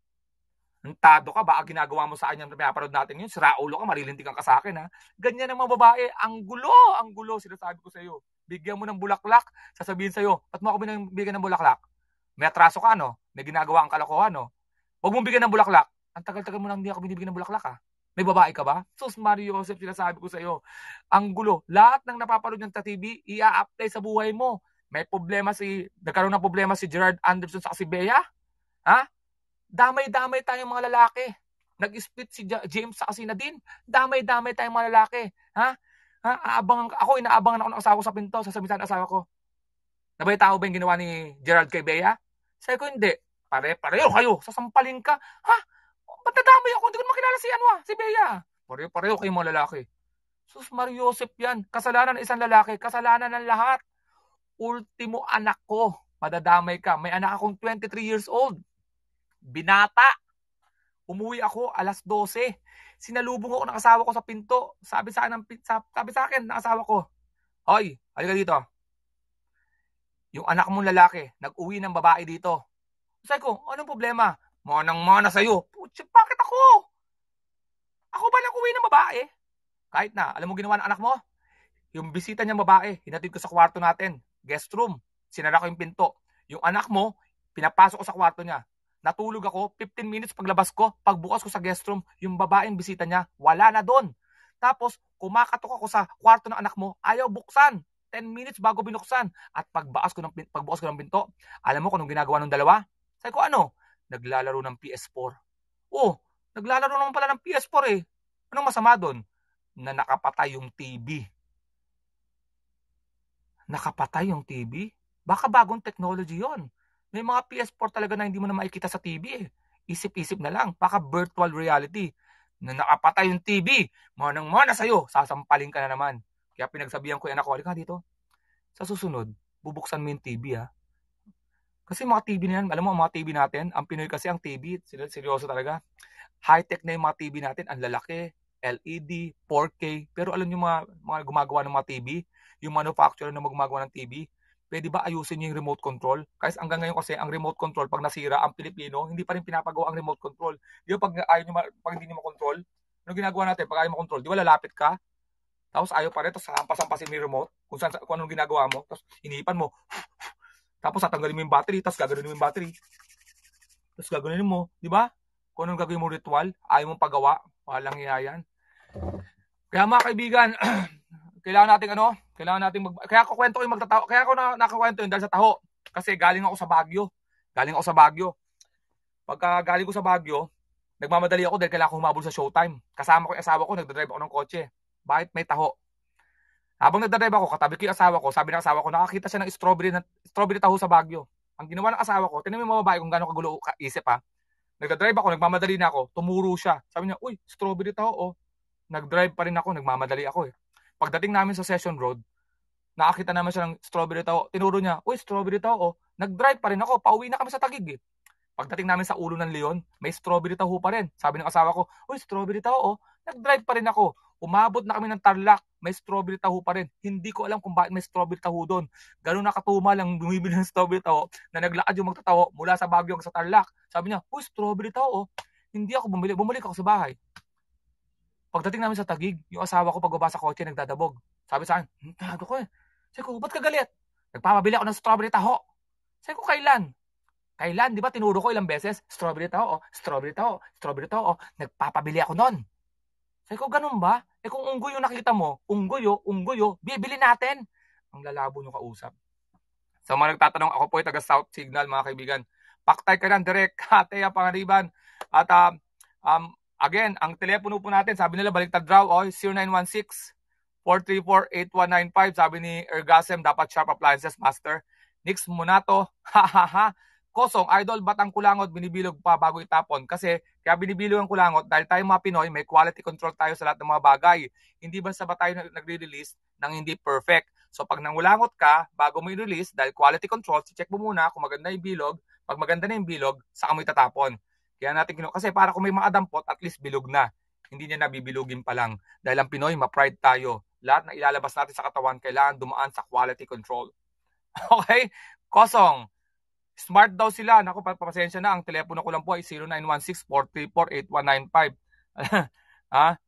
Antado ka, baka ginagawa mo sa kanya na pinapanood natin yun. Sira ulo ka, marilintikan ka sa akin. Ganyan ang mga babae. Ang gulo, sinasabi ko sa iyo. Bigyan mo ng bulaklak, sasabihin sa iyo, ba't mo ako binigyan ng bulaklak? May atraso ka, no? May ginagawa ang kalokohan, no? Huwag mong bigyan ng bulaklak. Ang tagal-tagal mo nang hindi ako binibigyan ng bulaklak, May babae ka ba? Sus, Mario Joseph, sinasabi ko sa iyo. Ang gulo. Lahat ng napapanood ng TV, i-a-apply sa buhay mo. Nagkaroon ng problema si Gerard Anderson sa si Bea? Damay-damay tayong mga lalaki. Nag-split si James sa si Nadine. Damay-damay tayong mga lalaki. Inaabangan ako ng asawa ko sa pinto. Sasabihin sa asawa ko, nabalita ko ba yung ginawa ni Gerard kay Bea? Sabi ko, hindi. Pareho kayo. Sasampalin ka. Ba't nadamay ako? Hindi ko naman kilala si Bea. Pareho kayo mga lalaki. Sus, Mario Joseph yan. Kasalanan ng isang lalaki. Kasalanan ng lahat. Ultimo anak ko. Madadamay ka. May anak akong 23 years old. Binata. Umuwi ako alas 12. Sinalubong ako ng asawa ko sa pinto. Sabi sa akin ng asawa ko, "Hoy, halika dito. Yung anak mong lalaki, nag-uwi ng babae dito." Sabi ko, "Anong problema?" "Manang-mana sa'yo." "Putya, bakit ako? Ako ba nag-uwi ng babae?" Kahit na, alam mo ginawa ng anak mo? Yung bisita niyang babae, hinatid ko sa kwarto natin. Guest room. Sinara ko yung pinto. Yung anak mo, pinapasok ko sa kwarto niya. Natulog ako, 15 minutes paglabas ko, pagbukas ko sa guest room, yung babaeng bisita niya, wala na doon. Tapos, kumakatok ako sa kwarto ng anak mo, ayaw buksan. 10 minutes bago binuksan. At pagbukas ko ng pinto, alam mo kung anong ginagawa ng dalawa? Sabi ko, ano? Naglalaro ng PS4. Oh, naglalaro naman pala ng PS4 eh. Anong masama doon? Na nakapatay yung TV. Nakapatay yung TV? Baka bagong technology yon. May mga PS4 talaga na hindi mo na makikita sa TV eh. Isip-isip na lang. Baka virtual reality. Na nakapatay yung TV. Manang-mana sa'yo. Sasampalin ka na naman. Kaya pinagsabihan ko yan ako, halika dito. Sa susunod, bubuksan mo yung TV ha. Kasi mga TV na yan, alam mo mga TV natin, ang Pinoy kasi ang TV, seryoso talaga. High-tech na yung mga TV natin, ang lalaki, LED, 4K. Pero alam nyo mga gumagawa ng mga TV, yung manufacturer na gumagawa ng TV, pwede ba ayusin niyo yung remote control? Kasi hanggang ngayon kasi ang remote control pag nasira ang Pilipino, hindi pa rin pinapagawa ang remote control. Di ba pag hindi mo control, ano ginagawa natin pag ayaw mo control? Di ba lalapit ka? Tapos ayaw pa rin, tapos hampas-hampasin mo yung remote kung anong ginagawa mo, tapos iniipan mo. Tapos tatanggalin mo yung battery, tapos gaganunin mo yung battery. Tapos gaganunin mo, di ba? Kung anong gagawin mo ritual, ayaw mong pagawa, walang iyayan. Kaya mga kaibigan, kailangan nating kaya ako kwento ko yung magtataho. Kaya ako nakakwento yun dahil sa taho. Kasi galing ako sa Baguio. Pagka galing ko sa Baguio, nagmamadali ako dahil kailangan ko humabol sa showtime. Kasama ko yung asawa ko, nagdadrive ako ng kotse. Bakit may taho? Habang nagdadrive ako, katabi ko yung asawa ko, sabi ng asawa ko, nakakita siya ng strawberry taho sa Baguio. Ang ginawa ng asawa ko, tinan mo yung mga babae kung gaano kagulo isip ha. Nagdadrive ako, nagmamadali na ako, tumuro siya. Sabi niya, "Uy, strawberry taho oh." Nagdrive pa rin ako, nagmamadali ako eh. Pagdating namin sa Session Road, nakakita naman siya ng strawberry taho. Tinuro niya, "Uy, strawberry taho oh." Nag-drive pa rin ako, pauwi na kami sa Taguig eh. Pagdating namin sa Ulo ng Leon, may strawberry taho pa rin. Sabi ng asawa ko, "Uy, strawberry taho oh." Nag-drive pa rin ako. Umabot na kami ng Tarlac, may strawberry taho pa rin. Hindi ko alam kung bakit may strawberry taho doon. Ganun nakatuma lang bumibili ng strawberry taho na naglakad yung magtataho mula sa Baguio sa Tarlac. Sabi niya, "Uy, strawberry taho oh." Hindi ako bumalik ako sa bahay. Pagdating namin sa Taguig, yung asawa ko pagbaba sa kotse nagdadabog. Sabi sa akin, tago ko eh. Sabi ko, ba't ka galit? Nagpapabili ako ng strawberry taho. Sabi ko, kailan? Kailan? Di ba tinuro ko ilang beses? Strawberry taho, strawberry taho, strawberry taho. Nagpapabili ako nun. Sabi ko, ganun ba? Eh kung unggoy yung nakita mo, unggoy bibili natin. Ang lalabo nyo kausap. Sa mga nagtatanong, ako po ay taga South Signal, mga kaibigan. Paktay ka lang, direct, Kateya Pangariban. At again, ang telepono po natin, sabi nila baliktad raw, 0916-434-8195. Sabi ni Ergasem, dapat Sharp Appliances Master. Nix Munato, hahaha. Kosong, idol, ba't ang kulangot binibilog pa bago itapon? Kasi kaya binibilog ang kulangot dahil tayo mga Pinoy, may quality control tayo sa lahat ng mga bagay. Hindi ba sa ba tayo nagre-release ng hindi perfect? So pag nangulangot ka, bago mo i-release, dahil quality control, check mo muna kung maganda yung bilog. Pag maganda na yung bilog, saka mo itatapon. Kaya natin kasi para kung may mga dampot, at least bilog na. Hindi niya nabibilugin pa lang. Dahil ang Pinoy, ma-pride tayo. Lahat na ilalabas natin sa katawan, kailangan dumaan sa quality control. Okay? Kosong, smart daw sila. Naku, papasensya na. Ang telepono ko lang po ay 0916-434-8195. Ha?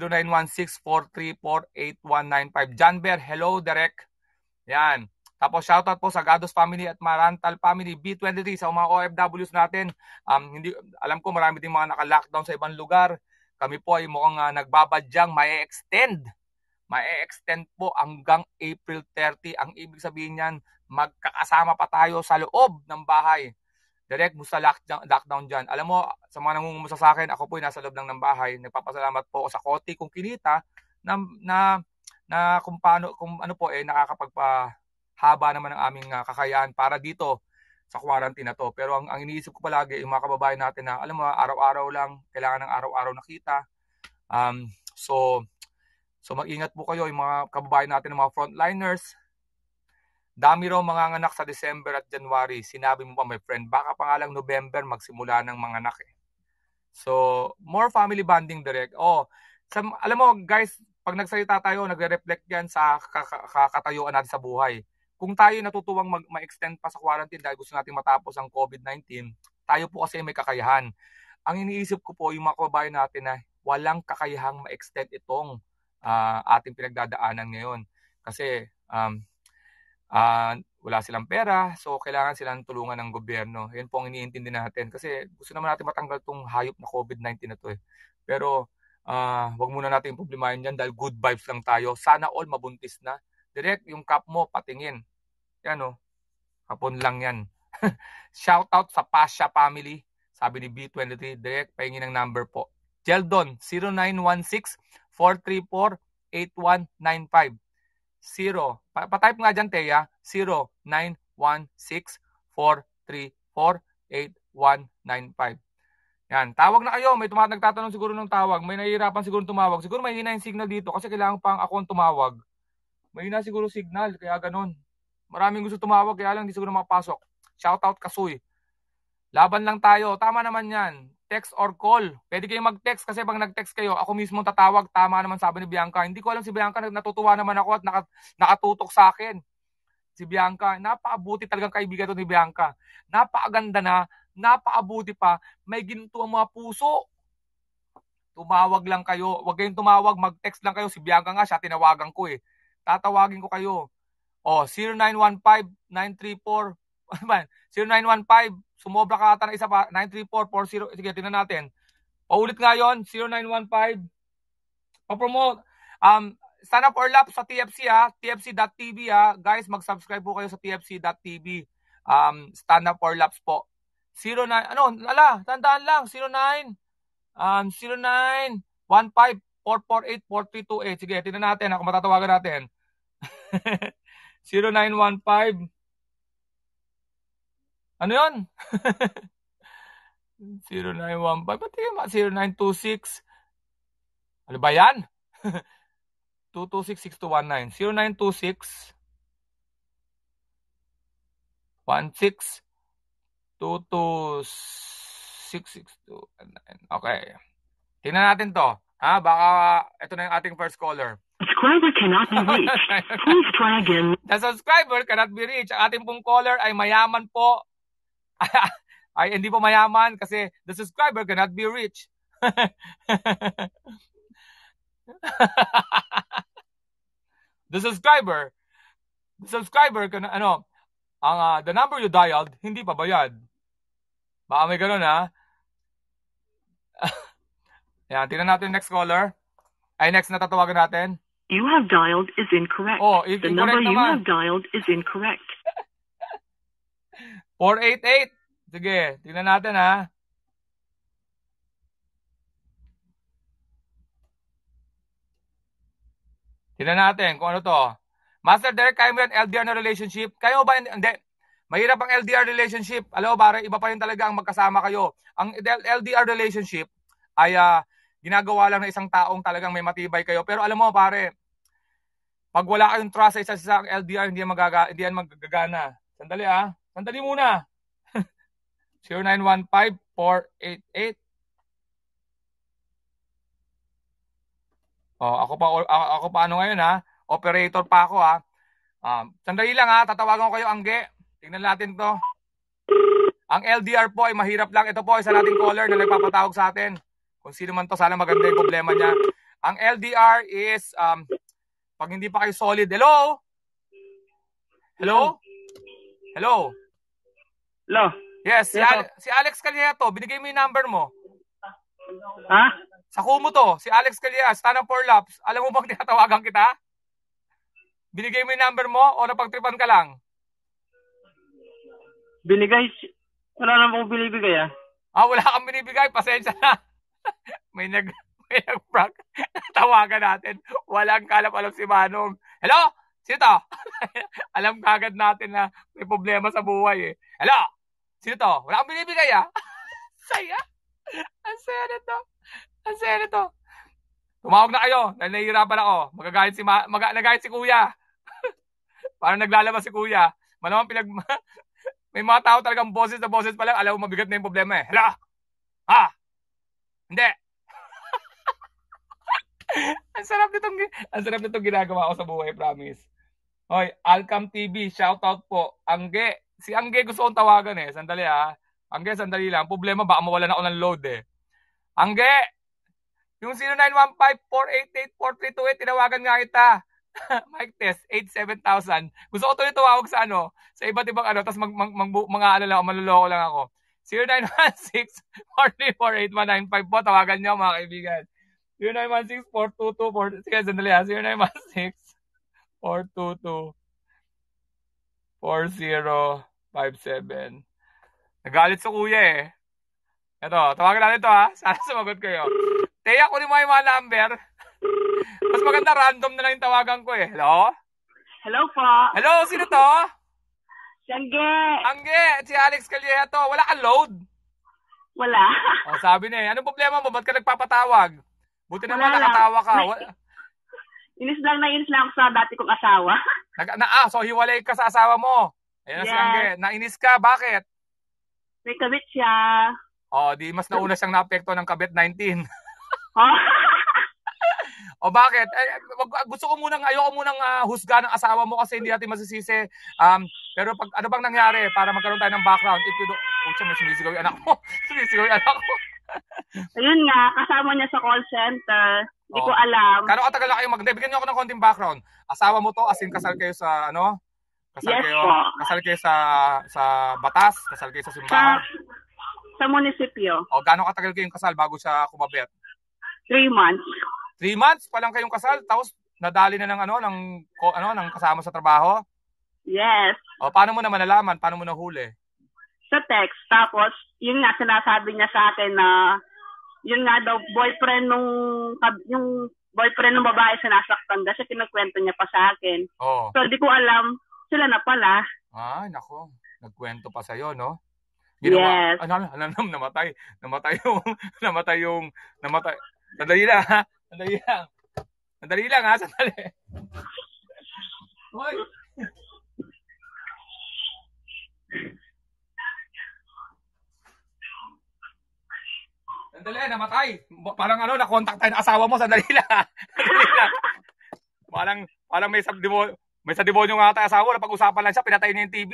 0916-434-8195. John Bear, hello, Derek. Yan. Tapos shoutout po sa Gados family at Marantal family, B23 sa mga OFWs natin. Hindi, alam ko marami din mga naka-lockdown sa ibang lugar. Kami po ay mukhang nagbabadyang ma-extend po hanggang April 30. Ang ibig sabihin niyan, magkakasama pa tayo sa loob ng bahay. Direct mo sa lockdown dyan. Alam mo, sa mga nangungumusta sa akin, ako po ay nasa loob ng bahay. Nagpapasalamat po sa konti kong kinita na kung paano, kung ano po nakakapagpahaba naman ang aming kakayahan para dito sa quarantine na to. Pero ang iniisip ko palagi, yung mga kababayan natin na, alam mo, araw-araw lang, kailangan ng araw-araw na kita. So mag-ingat po kayo, yung mga kababayan natin, ng mga frontliners. Dami raw mga anak sa December at January. Sinabi mo pa, my friend, baka pa nga lang November magsimula ng mga anak eh. So, more family bonding, direct. Alam mo guys, pag nagsalita tayo, nagre-reflect yan sa katayuan natin sa buhay. Kung tayo natutuwang ma-extend pa sa quarantine dahil gusto natin matapos ang COVID-19, tayo po kasi may kakayahan. Ang iniisip ko po, yung mga kababayan natin na walang kakayahang ma-extend itong ating pinagdadaanan ngayon. Kasi wala silang pera, so kailangan silang tulungan ng gobyerno. Yan po ang iniintindi natin. Kasi gusto naman natin matanggal itong hayop na COVID-19 na to eh. Pero wag muna natin problemahin yan dahil good vibes lang tayo. Sana all mabuntis na. Direct yung cup mo, patingin. Yan kapon lang yan. Shout out sa Pasha family. Sabi ni B23, direct pahingin ng number po. Jeldon, 0916-434-8195. Patype nga dyan, Teya, 0916-434-8195. Yan, tawag na kayo. May nagtatanong siguro ng tawag. May nahihirapan siguro tumawag. Siguro may hina yung signal dito kasi kailangan pang ako ang tumawag. May hina siguro signal, kaya ganun. Maraming gusto tumawag, kaya lang hindi siguro makapasok. Shoutout Kasuy. Laban lang tayo. Tama naman yan. Text or call. Pwede kayong mag-text kasi pag nag-text kayo, ako mismo tatawag. Tama naman sabi ni Bianca. Hindi ko alam si Bianca, natutuwa naman ako at nakatutok sa akin. Si Bianca, napaabuti talagang kaibigan to ni Bianca. Napakaganda na, napaabuti pa, may ginto ang mga puso. Tumawag lang kayo. Huwag kayong tumawag, mag-text lang kayo. Si Bianca nga, siya tinawagan ko eh. Tatawagin ko kayo. 0915-934 0915, sumobra ka ata na isa pa, 93440. Sige, tingnan natin. Paulit nga yun, 0915. Pa-promote. Stand up or lap sa TFC TFC.tv Guys, mag-subscribe po kayo sa TFC.tv. Stand up or laps po. 09, tandaan lang, 0915-448-4328. Sige, tingnan natin kung matatawagan natin. 0915. Ano yun? 0915. Ba't yung 0926? Ano ba yan? 226-6219. 0926 16-226-6219. Okay. Tingnan natin to. Baka ito na yung ating first caller. Subscriber cannot be reached. Please try again. The subscriber cannot be reached. Ang ating pong caller ay mayaman po. Ay hindi po mayaman kasi the subscriber cannot be reached. the subscriber ka na, the number you dialed, hindi pa bayad. Baka may ganun, ha? Yan, tingnan natin next caller. Ay, next na tatawagan natin. You have dialed is incorrect. Oh, The incorrect number you naman. have dialed is incorrect. 488. Sige, tingnan natin, ha? Tingnan natin kung ano to. Master Derek, kaya mo yan LDR na relationship? Kaya mo ba? Hindi. Mahirap ang LDR relationship. Alam mo, pare, iba pa rin talaga ang magkasama kayo. Ang LDR relationship ay ginagawa lang ng isang taong talagang may matibay kayo. Pero alam mo, pare, pag wala kayong trust sa isa LDR, hindi yan magagana. Sandali, Sandali muna. 0915-488. Ako pa ano ngayon, operator pa ako, sandali lang, tatawagan ko kayo, Angge. Tingnan natin to. Ang LDR po ay mahirap lang. Ito po isa nating caller na nagpapatawag sa atin. Kung sino man to, sana maganda yung problema niya. Ang LDR is pag hindi pa kayo solid. Hello? Hello? Hello? Hello? Yes, si Alex Calieto, binigay mo yung number mo. Ha? Sa Kumu to, si Alex Calieto, stand up for laps. Alam mo bang tinatawagan kita? Binigay mo yung number mo o napagtripan ka lang? Binigay? Wala naman akong binibigay, Wala kang binibigay, pasensya na. may nag-prank. Tawagan natin. Walang kalap-alam si Manong. Hello? Sino to? Alam kagad natin na may problema sa buhay, eh. Hello? Sino to? Wala kang binibigay, Saya. Ang saya nito. Ang saya nito. Tumawag na kayo. Dahil nahihirapan ako. Nagayit si Kuya. Parang naglalabas si Kuya. Malamang may mga tao talagang boses na boses pa lang. Alam mo, mabigat na yung problema, eh. Hello? Hindi. Ang sarap nitong ginagawa ko sa buhay, promise. Hoy, Alcam TV, shoutout po. Angge. Si Angge gusto kong tawagan, eh. Sandali, Angge, sandali lang. Problema, baka mawalan ako ng load, eh. Angge! Yung 0915-488-4328, tinawagan nga kita. Mic test, 87,000. Gusto ko ito tawag sa sa iba't ibang tapos manluloko lang ako. 0916-434-8195 po, tawagan nyo, mga kaibigan. 0916-422-4... Sige, sandali, 0916-422-4057. Nagalit sa Kuya, eh. Ito, tawagan natin ito, Sana sumagot kayo. Teya, kunin mo yung mga number. Mas maganda, random na lang yung tawagan ko, eh. Hello? Hello po. Hello, sino to? Si Angge. Angge, si Alex Calieto. Wala kang load? Wala. Sabi na, anong problema mo? Ba't ka nagpapatawag? Buti naman Wala nakatawa ka. Inis lang ako sa dati kong asawa. So hiwalay ka sa asawa mo. Ayan na si Angge. Nainis ka, bakit? May kabit siya. Di mas nauna siyang naapekto ng COVID-19. Oh. O bakit? Ayoko munang husga ng asawa mo kasi hindi natin masisisi. Pero pag ano bang nangyari para magkaroon tayo ng background? If you do, may sumisigaw yung anak ko. Ayun nga, kasama niya sa call center. Hindi ko alam. Kano katagal na kayo bigyan niyo ako ng konting background. Asawa mo to, as in kasal kayo sa Kasal kayo sa batas, kasal kayo sa simbahan. Sa munisipyo. Gaano katagal kayong kasal bago siya kumabit? 3 months. 3 months pa lang kayong kasal, tapos nadali na ng ng kasama sa trabaho? Yes. Paano mo naman nalaman? Paano mo nahuli? Sa text. Tapos, yun nga, sinasabi niya sa akin na, yun nga daw, yung boyfriend ng babae sinasaktan kasi kinukwento niya pa sa akin. So, di ko alam, sila na pala. Nako. Nagkwento pa sa'yo, no? Yes. Namatay. Sandali lang, sandali. Hoy. Sandali, namatay. Parang na-contact tayo ng asawa mo, sandali lang. Parang may sa demonyo nga tayo asawa, napag-usapan lang siya, pinatay niya yung TV.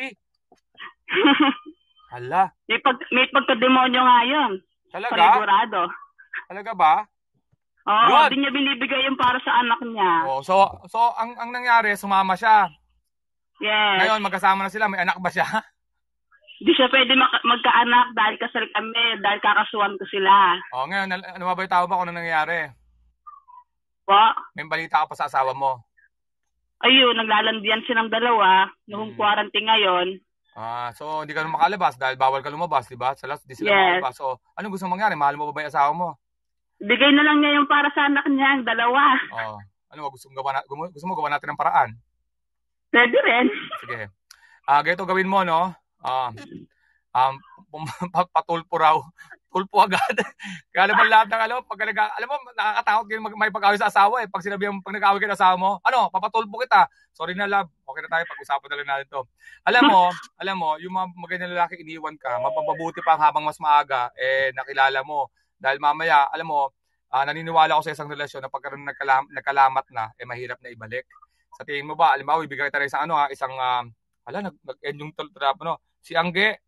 Hala. May pagka-demonyo nga yun. Talaga? Panigurado. Talaga ba? Oo, Yun. di niya binibigay yung para sa anak niya. Oh, so ang nangyari, sumama siya. Yes. Ngayon magkasama na sila, may anak ba siya? Di siya pwede magkaanak dahil kasal kami, dahil kakasuhan ko sila. Oh, ngayon nababalita mo ba kung ano nangyayari? Po? May balita ka pa sa asawa mo. Ayun, naglalandian silang dalawa, noong quarantine ngayon. So hindi ka makalabas dahil bawal ka lumabas, di ba? Sa last, di sila Yes. makalabas. So, anong gusto mangyari? Mahal mo ba yung asawa mo? Bigay na lang niya yung para sa anak niya, ang dalawa. Oh, ano mo gusto mo gawa natin ng paraan? Pwede rin. Sige. Ganito gawin mo, no? Patulpo raw. Tulpo agad. Kaya naman lahat ng alam mo, nakakatakot kayo may pag-away sa asawa eh. Pag nag-away kayo sa asawa mo, papatulpo kita. Sorry na, love. Okay na tayo, pag-usapan na lang natin to. Alam mo, yung mga magandang lalaki iniwan ka, mapapabuti pa habang mas maaga, nakilala mo. Dahil mamaya, alam mo, naniniwala ako sa isang relasyon na pagkaroon nagkalamat na, mahirap na ibalik. Sa tingin mo ba, alam mo, ibigay tayo sa nag-end yung trap, no? Si Angge,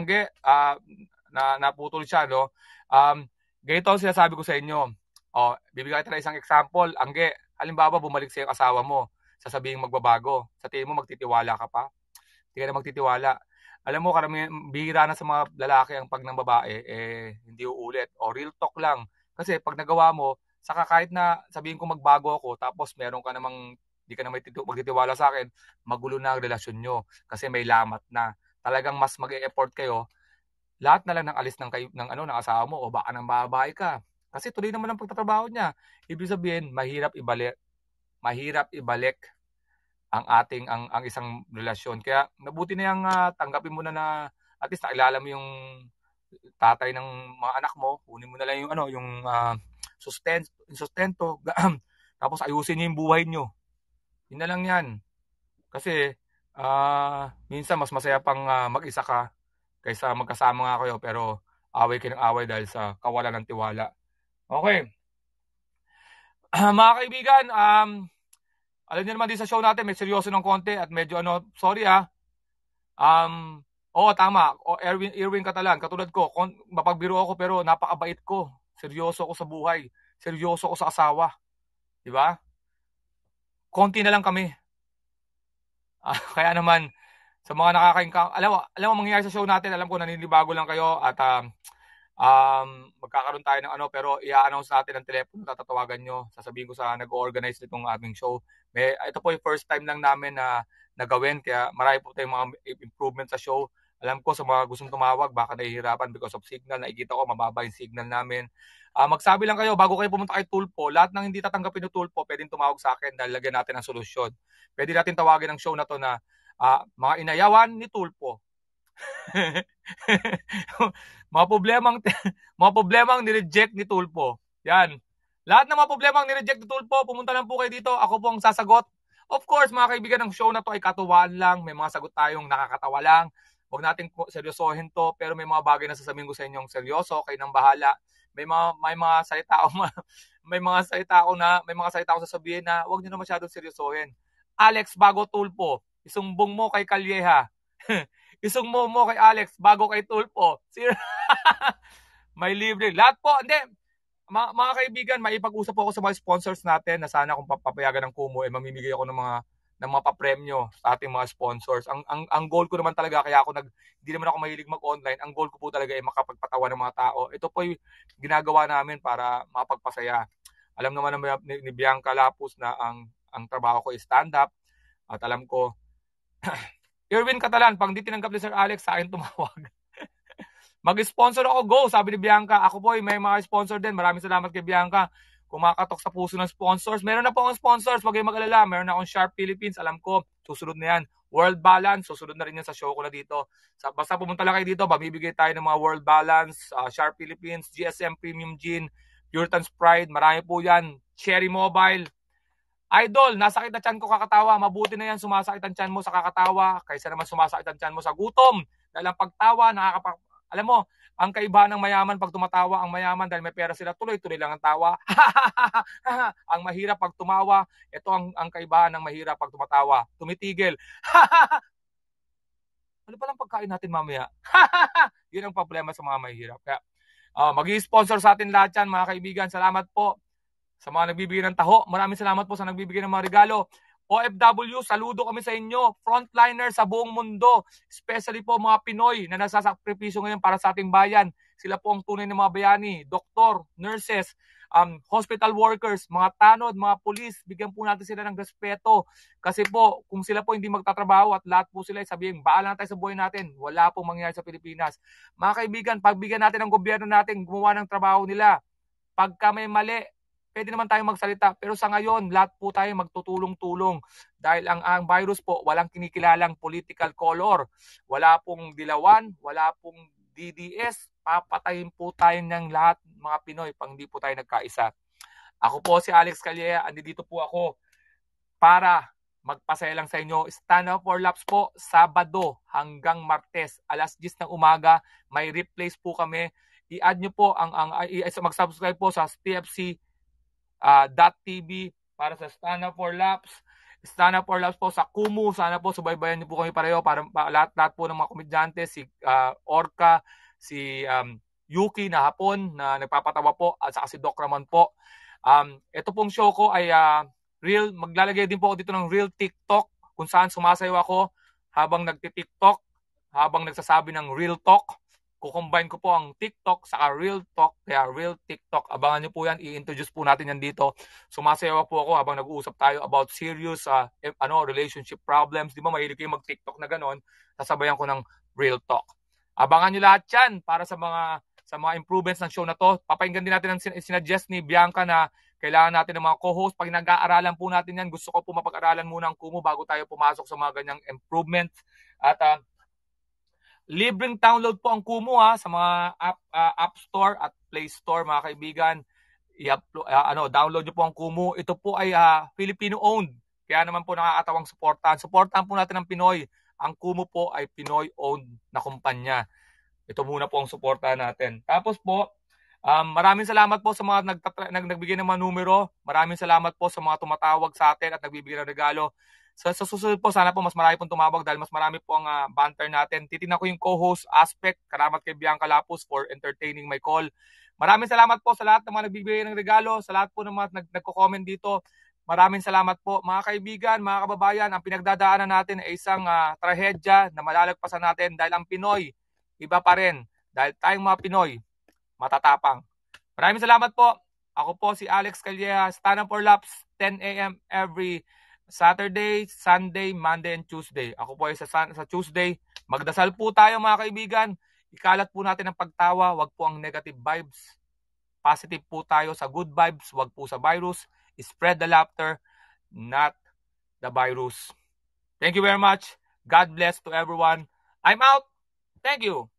naputol siya, no? Ganito ang sinasabi ko sa inyo. Bibigay tayo isang example. Angge, halimbawa, bumalik sa yung asawa mo, sasabihin magbabago. Sa tingin mo, magtitiwala ka pa? Hindi ka na magtitiwala. Alam mo, karamihan, bihira na sa mga lalaki ang pag ng babae, hindi uulit. O real talk lang. Kasi pag nagawa mo, saka kahit na sabihin ko magbago ako, tapos meron ka namang, hindi ka na magtitiwala sa akin, magulo na ang relasyon nyo. Kasi may lamat na. Talagang mas mag-e-effort kayo. Lahat na lang ng alis ng asawa mo, o baka nang babae ka. Kasi tuloy naman ang pagtatrabaho niya. Ibig sabihin, mahirap ibalik ang isang relasyon. Kaya mabuti na yung tanggapin mo na at least nakilala mo yung tatay ng mga anak mo, kunin mo na lang yung sustento, tapos ayusin niyo yung buhay niyo. Yun na lang yan. Kasi minsan mas masaya pang mag-isa ka kaysa magkasama nga kayo pero away kayo ng away dahil sa kawalan ng tiwala. Okay. Mga kaibigan, alam niyo naman din sa show natin, may seryoso ng konti at medyo sorry tama. Erwin Catalan, katulad ko, mapagbiro ako pero napakabait ko. Seryoso ako sa buhay. Seryoso ako sa asawa. Di ba? Konti na lang kami. Kaya naman, sa mga alam mo mangyayari sa show natin, alam ko naninibago lang kayo at magkakaroon tayo ng pero i-announce natin ang telepono, tatatawagan nyo, sasabihin ko sa nag-organize nitong aming show. Ito po yung first time lang namin na nagawin, kaya marami po tayong mga improvement sa show. Alam ko sa mga gustong tumawag, baka nahihirapan because of signal. Nakikita ko, mababa yung signal namin. Magsabi lang kayo, bago kayo pumunta kay Tulpo, lahat ng hindi tatanggapin ng Tulpo, pwedeng tumawag sa akin dahil lagyan natin ang solusyon. Pwede natin tawagin ang show na to na mga inayawan ni Tulpo. mga problemang ni-reject ni Tulpo. Yan. Lahat ng mga problemang ni-reject ni Tulpo, pumunta lang po kayo dito. Ako po ang sasagot. Of course, mga kaibigan, ng show na to ay katuwaan lang. May mga sagot tayong nakakatawa lang. Huwag natin seryosohin to, pero may mga bagay na sasabihin ko sa inyong seryoso, kayo nang bahala. May mga salita ako sasabihin na huwag niyo na masyadong seryosohin. Alex, bago Tulpo, isumbong mo kay Calleja. Isumbong mo kay Alex bago kay Tulpo. May libre. Lahat po, hindi. Mga kaibigan, maipag-usap po ako sa mga sponsors natin na sana kung papayagan ng Kumu, mamimigay ako ng mga papremyo sa ating mga sponsors. Ang goal ko naman talaga, kaya hindi naman ako mahilig mag-online. Ang goal ko po talaga ay makapagpatawa ng mga tao. Ito po yung ginagawa namin para makapagpasaya. Alam naman ni Bianca Lapus na ang trabaho ko is stand-up. At alam ko, Erwin Catalan, pang di tinanggap ni Sir Alex, sa akin tumawag. Mag-sponsor ako, go, sabi ni Bianca. Ako po, may mga sponsor din. Maraming salamat kay Bianca. Kumakatok sa puso ng sponsors. Meron na po akong sponsors, wag kayong mag-alala. Meron na akong Sharp Philippines, alam ko, susunod na yan. World Balance, susunod na rin yan sa show ko na dito. Basta pumunta lang kayo dito, mamibigay tayo ng mga World Balance, Sharp Philippines, GSM Premium Gin, Puritan's Pride, marami po yan. Cherry Mobile. Idol, nasakit na tiyan ko kakatawa. Mabuti na yan, sumasakit ang tiyan mo sa kakatawa kaysa naman sumasakit ang tiyan mo sa gutom. Dahil ang pagtawa, alam mo, ang kaibahan ng mayaman pag tumatawa, ang mayaman dahil may pera sila, tuloy-tuloy lang ang tawa. Ang mahirap pag tumawa, ito ang kaibahan ng mahirap pag tumatawa. Tumitigil. Ano palang pagkain natin mamaya? Yun ang problema sa mga mahirap. Kaya mag-i-sponsor sa atin lahat yan, mga kaibigan. Salamat po. Sa mga nagbibigay ng taho, maraming salamat po sa nagbibigay ng mga regalo. OFW, saludo kami sa inyo. Frontliner sa buong mundo, especially po mga Pinoy na nasasakripisyo ngayon para sa ating bayan. Sila po ang tunay na mga bayani, doktor, nurses, hospital workers, mga tanod, mga pulis, bigyan po natin sila ng respeto. Kasi po, kung sila po hindi magtatrabaho at lahat po sila sabihin, bahala na tayo sa buhay natin, wala pong mangyayari sa Pilipinas. Mga kaibigan, pagbigyan natin ng gobyerno natin, gumawa ng trabaho nila. Pagka may mali, pwede naman tayong magsalita. Pero sa ngayon, lahat po tayo magtutulong-tulong. Dahil ang virus po, walang kinikilalang political color. Wala pong dilawan, wala pong DDS. Papatayin po tayo ng lahat, mga Pinoy, pang hindi po tayo nagkaisa. Ako po si Alex Calleja. Andito po ako para magpasaya lang sa inyo. Stand Up for Laps po, Sabado hanggang Martes, alas 10 ng umaga. May replays po kami. I-add nyo po, mag-subscribe po sa TFC .tv para sa Stand Up for Laps. Stand Up for Laps po sa Kumu. Sana po subaybayan niyo po kami pareho para lahat po ng mga komedyante, si Orca, si Yuki na hapon na nagpapatawa po at saka si Doc Ramon po. Ito pong show ko ay real, maglalagay din po ako dito ng real TikTok kung saan sumasayaw ako habang nagti-TikTok, habang nagsasabi ng real talk. Kukombine ko po ang TikTok sa real talk, kaya real TikTok. Abangan niyo po yan, i-introduce po natin yan dito. Sumasayaw po ako habang nag-uusap tayo about serious relationship problems. Di ba mahilig kayo mag-TikTok na ganon? Sasabayan ko ng real talk. Abangan niyo lahat yan para sa mga improvements ng show na to. Papakinggan din natin ang sinuggest ni Bianca na kailangan natin ng mga co-host. Pag nag-aaralan po natin yan, gusto ko po mapag-aralan muna ang Kumu bago tayo pumasok sa mga ganyang improvements. At libreng download po ang Kumu sa mga App Store at Play Store, mga kaibigan. Download niyo po ang Kumu. Ito po ay Filipino-owned. Kaya naman po nakakatawang supportan. Supportan po natin ang Pinoy. Ang Kumu po ay Pinoy-owned na kumpanya. Ito muna po ang suportahan natin. Tapos po, maraming salamat po sa mga nagbigay ng mga numero. Maraming salamat po sa mga tumatawag sa atin at nagbibigay ng regalo. Sa susunod po, sana po mas marami pong tumawag dahil mas marami po ang banter natin. Titignan ko yung co-host aspect. Salamat kay Bianca Lapus for entertaining my call. Maraming salamat po sa lahat ng mga nagbibigay ng regalo, sa lahat po ng mga nagko-comment dito. Maraming salamat po mga kaibigan, mga kababayan. Ang pinagdadaanan natin ay isang trahedya na malalagpasan natin dahil ang Pinoy, iba pa rin. Dahil tayong mga Pinoy, matatapang. Maraming salamat po. Ako po si Alex Calleja, Stand Up for Laps, 10 a.m. every Saturday, Sunday, Monday, and Tuesday. Ako po ay sa Tuesday. Magdasal po tayo mga kaibigan. Ikalat po natin ang pagtawa, wag po ang negative vibes. Positive po tayo sa good vibes, wag po sa virus. Spread the laughter, not the virus. Thank you very much. God bless to everyone. I'm out. Thank you.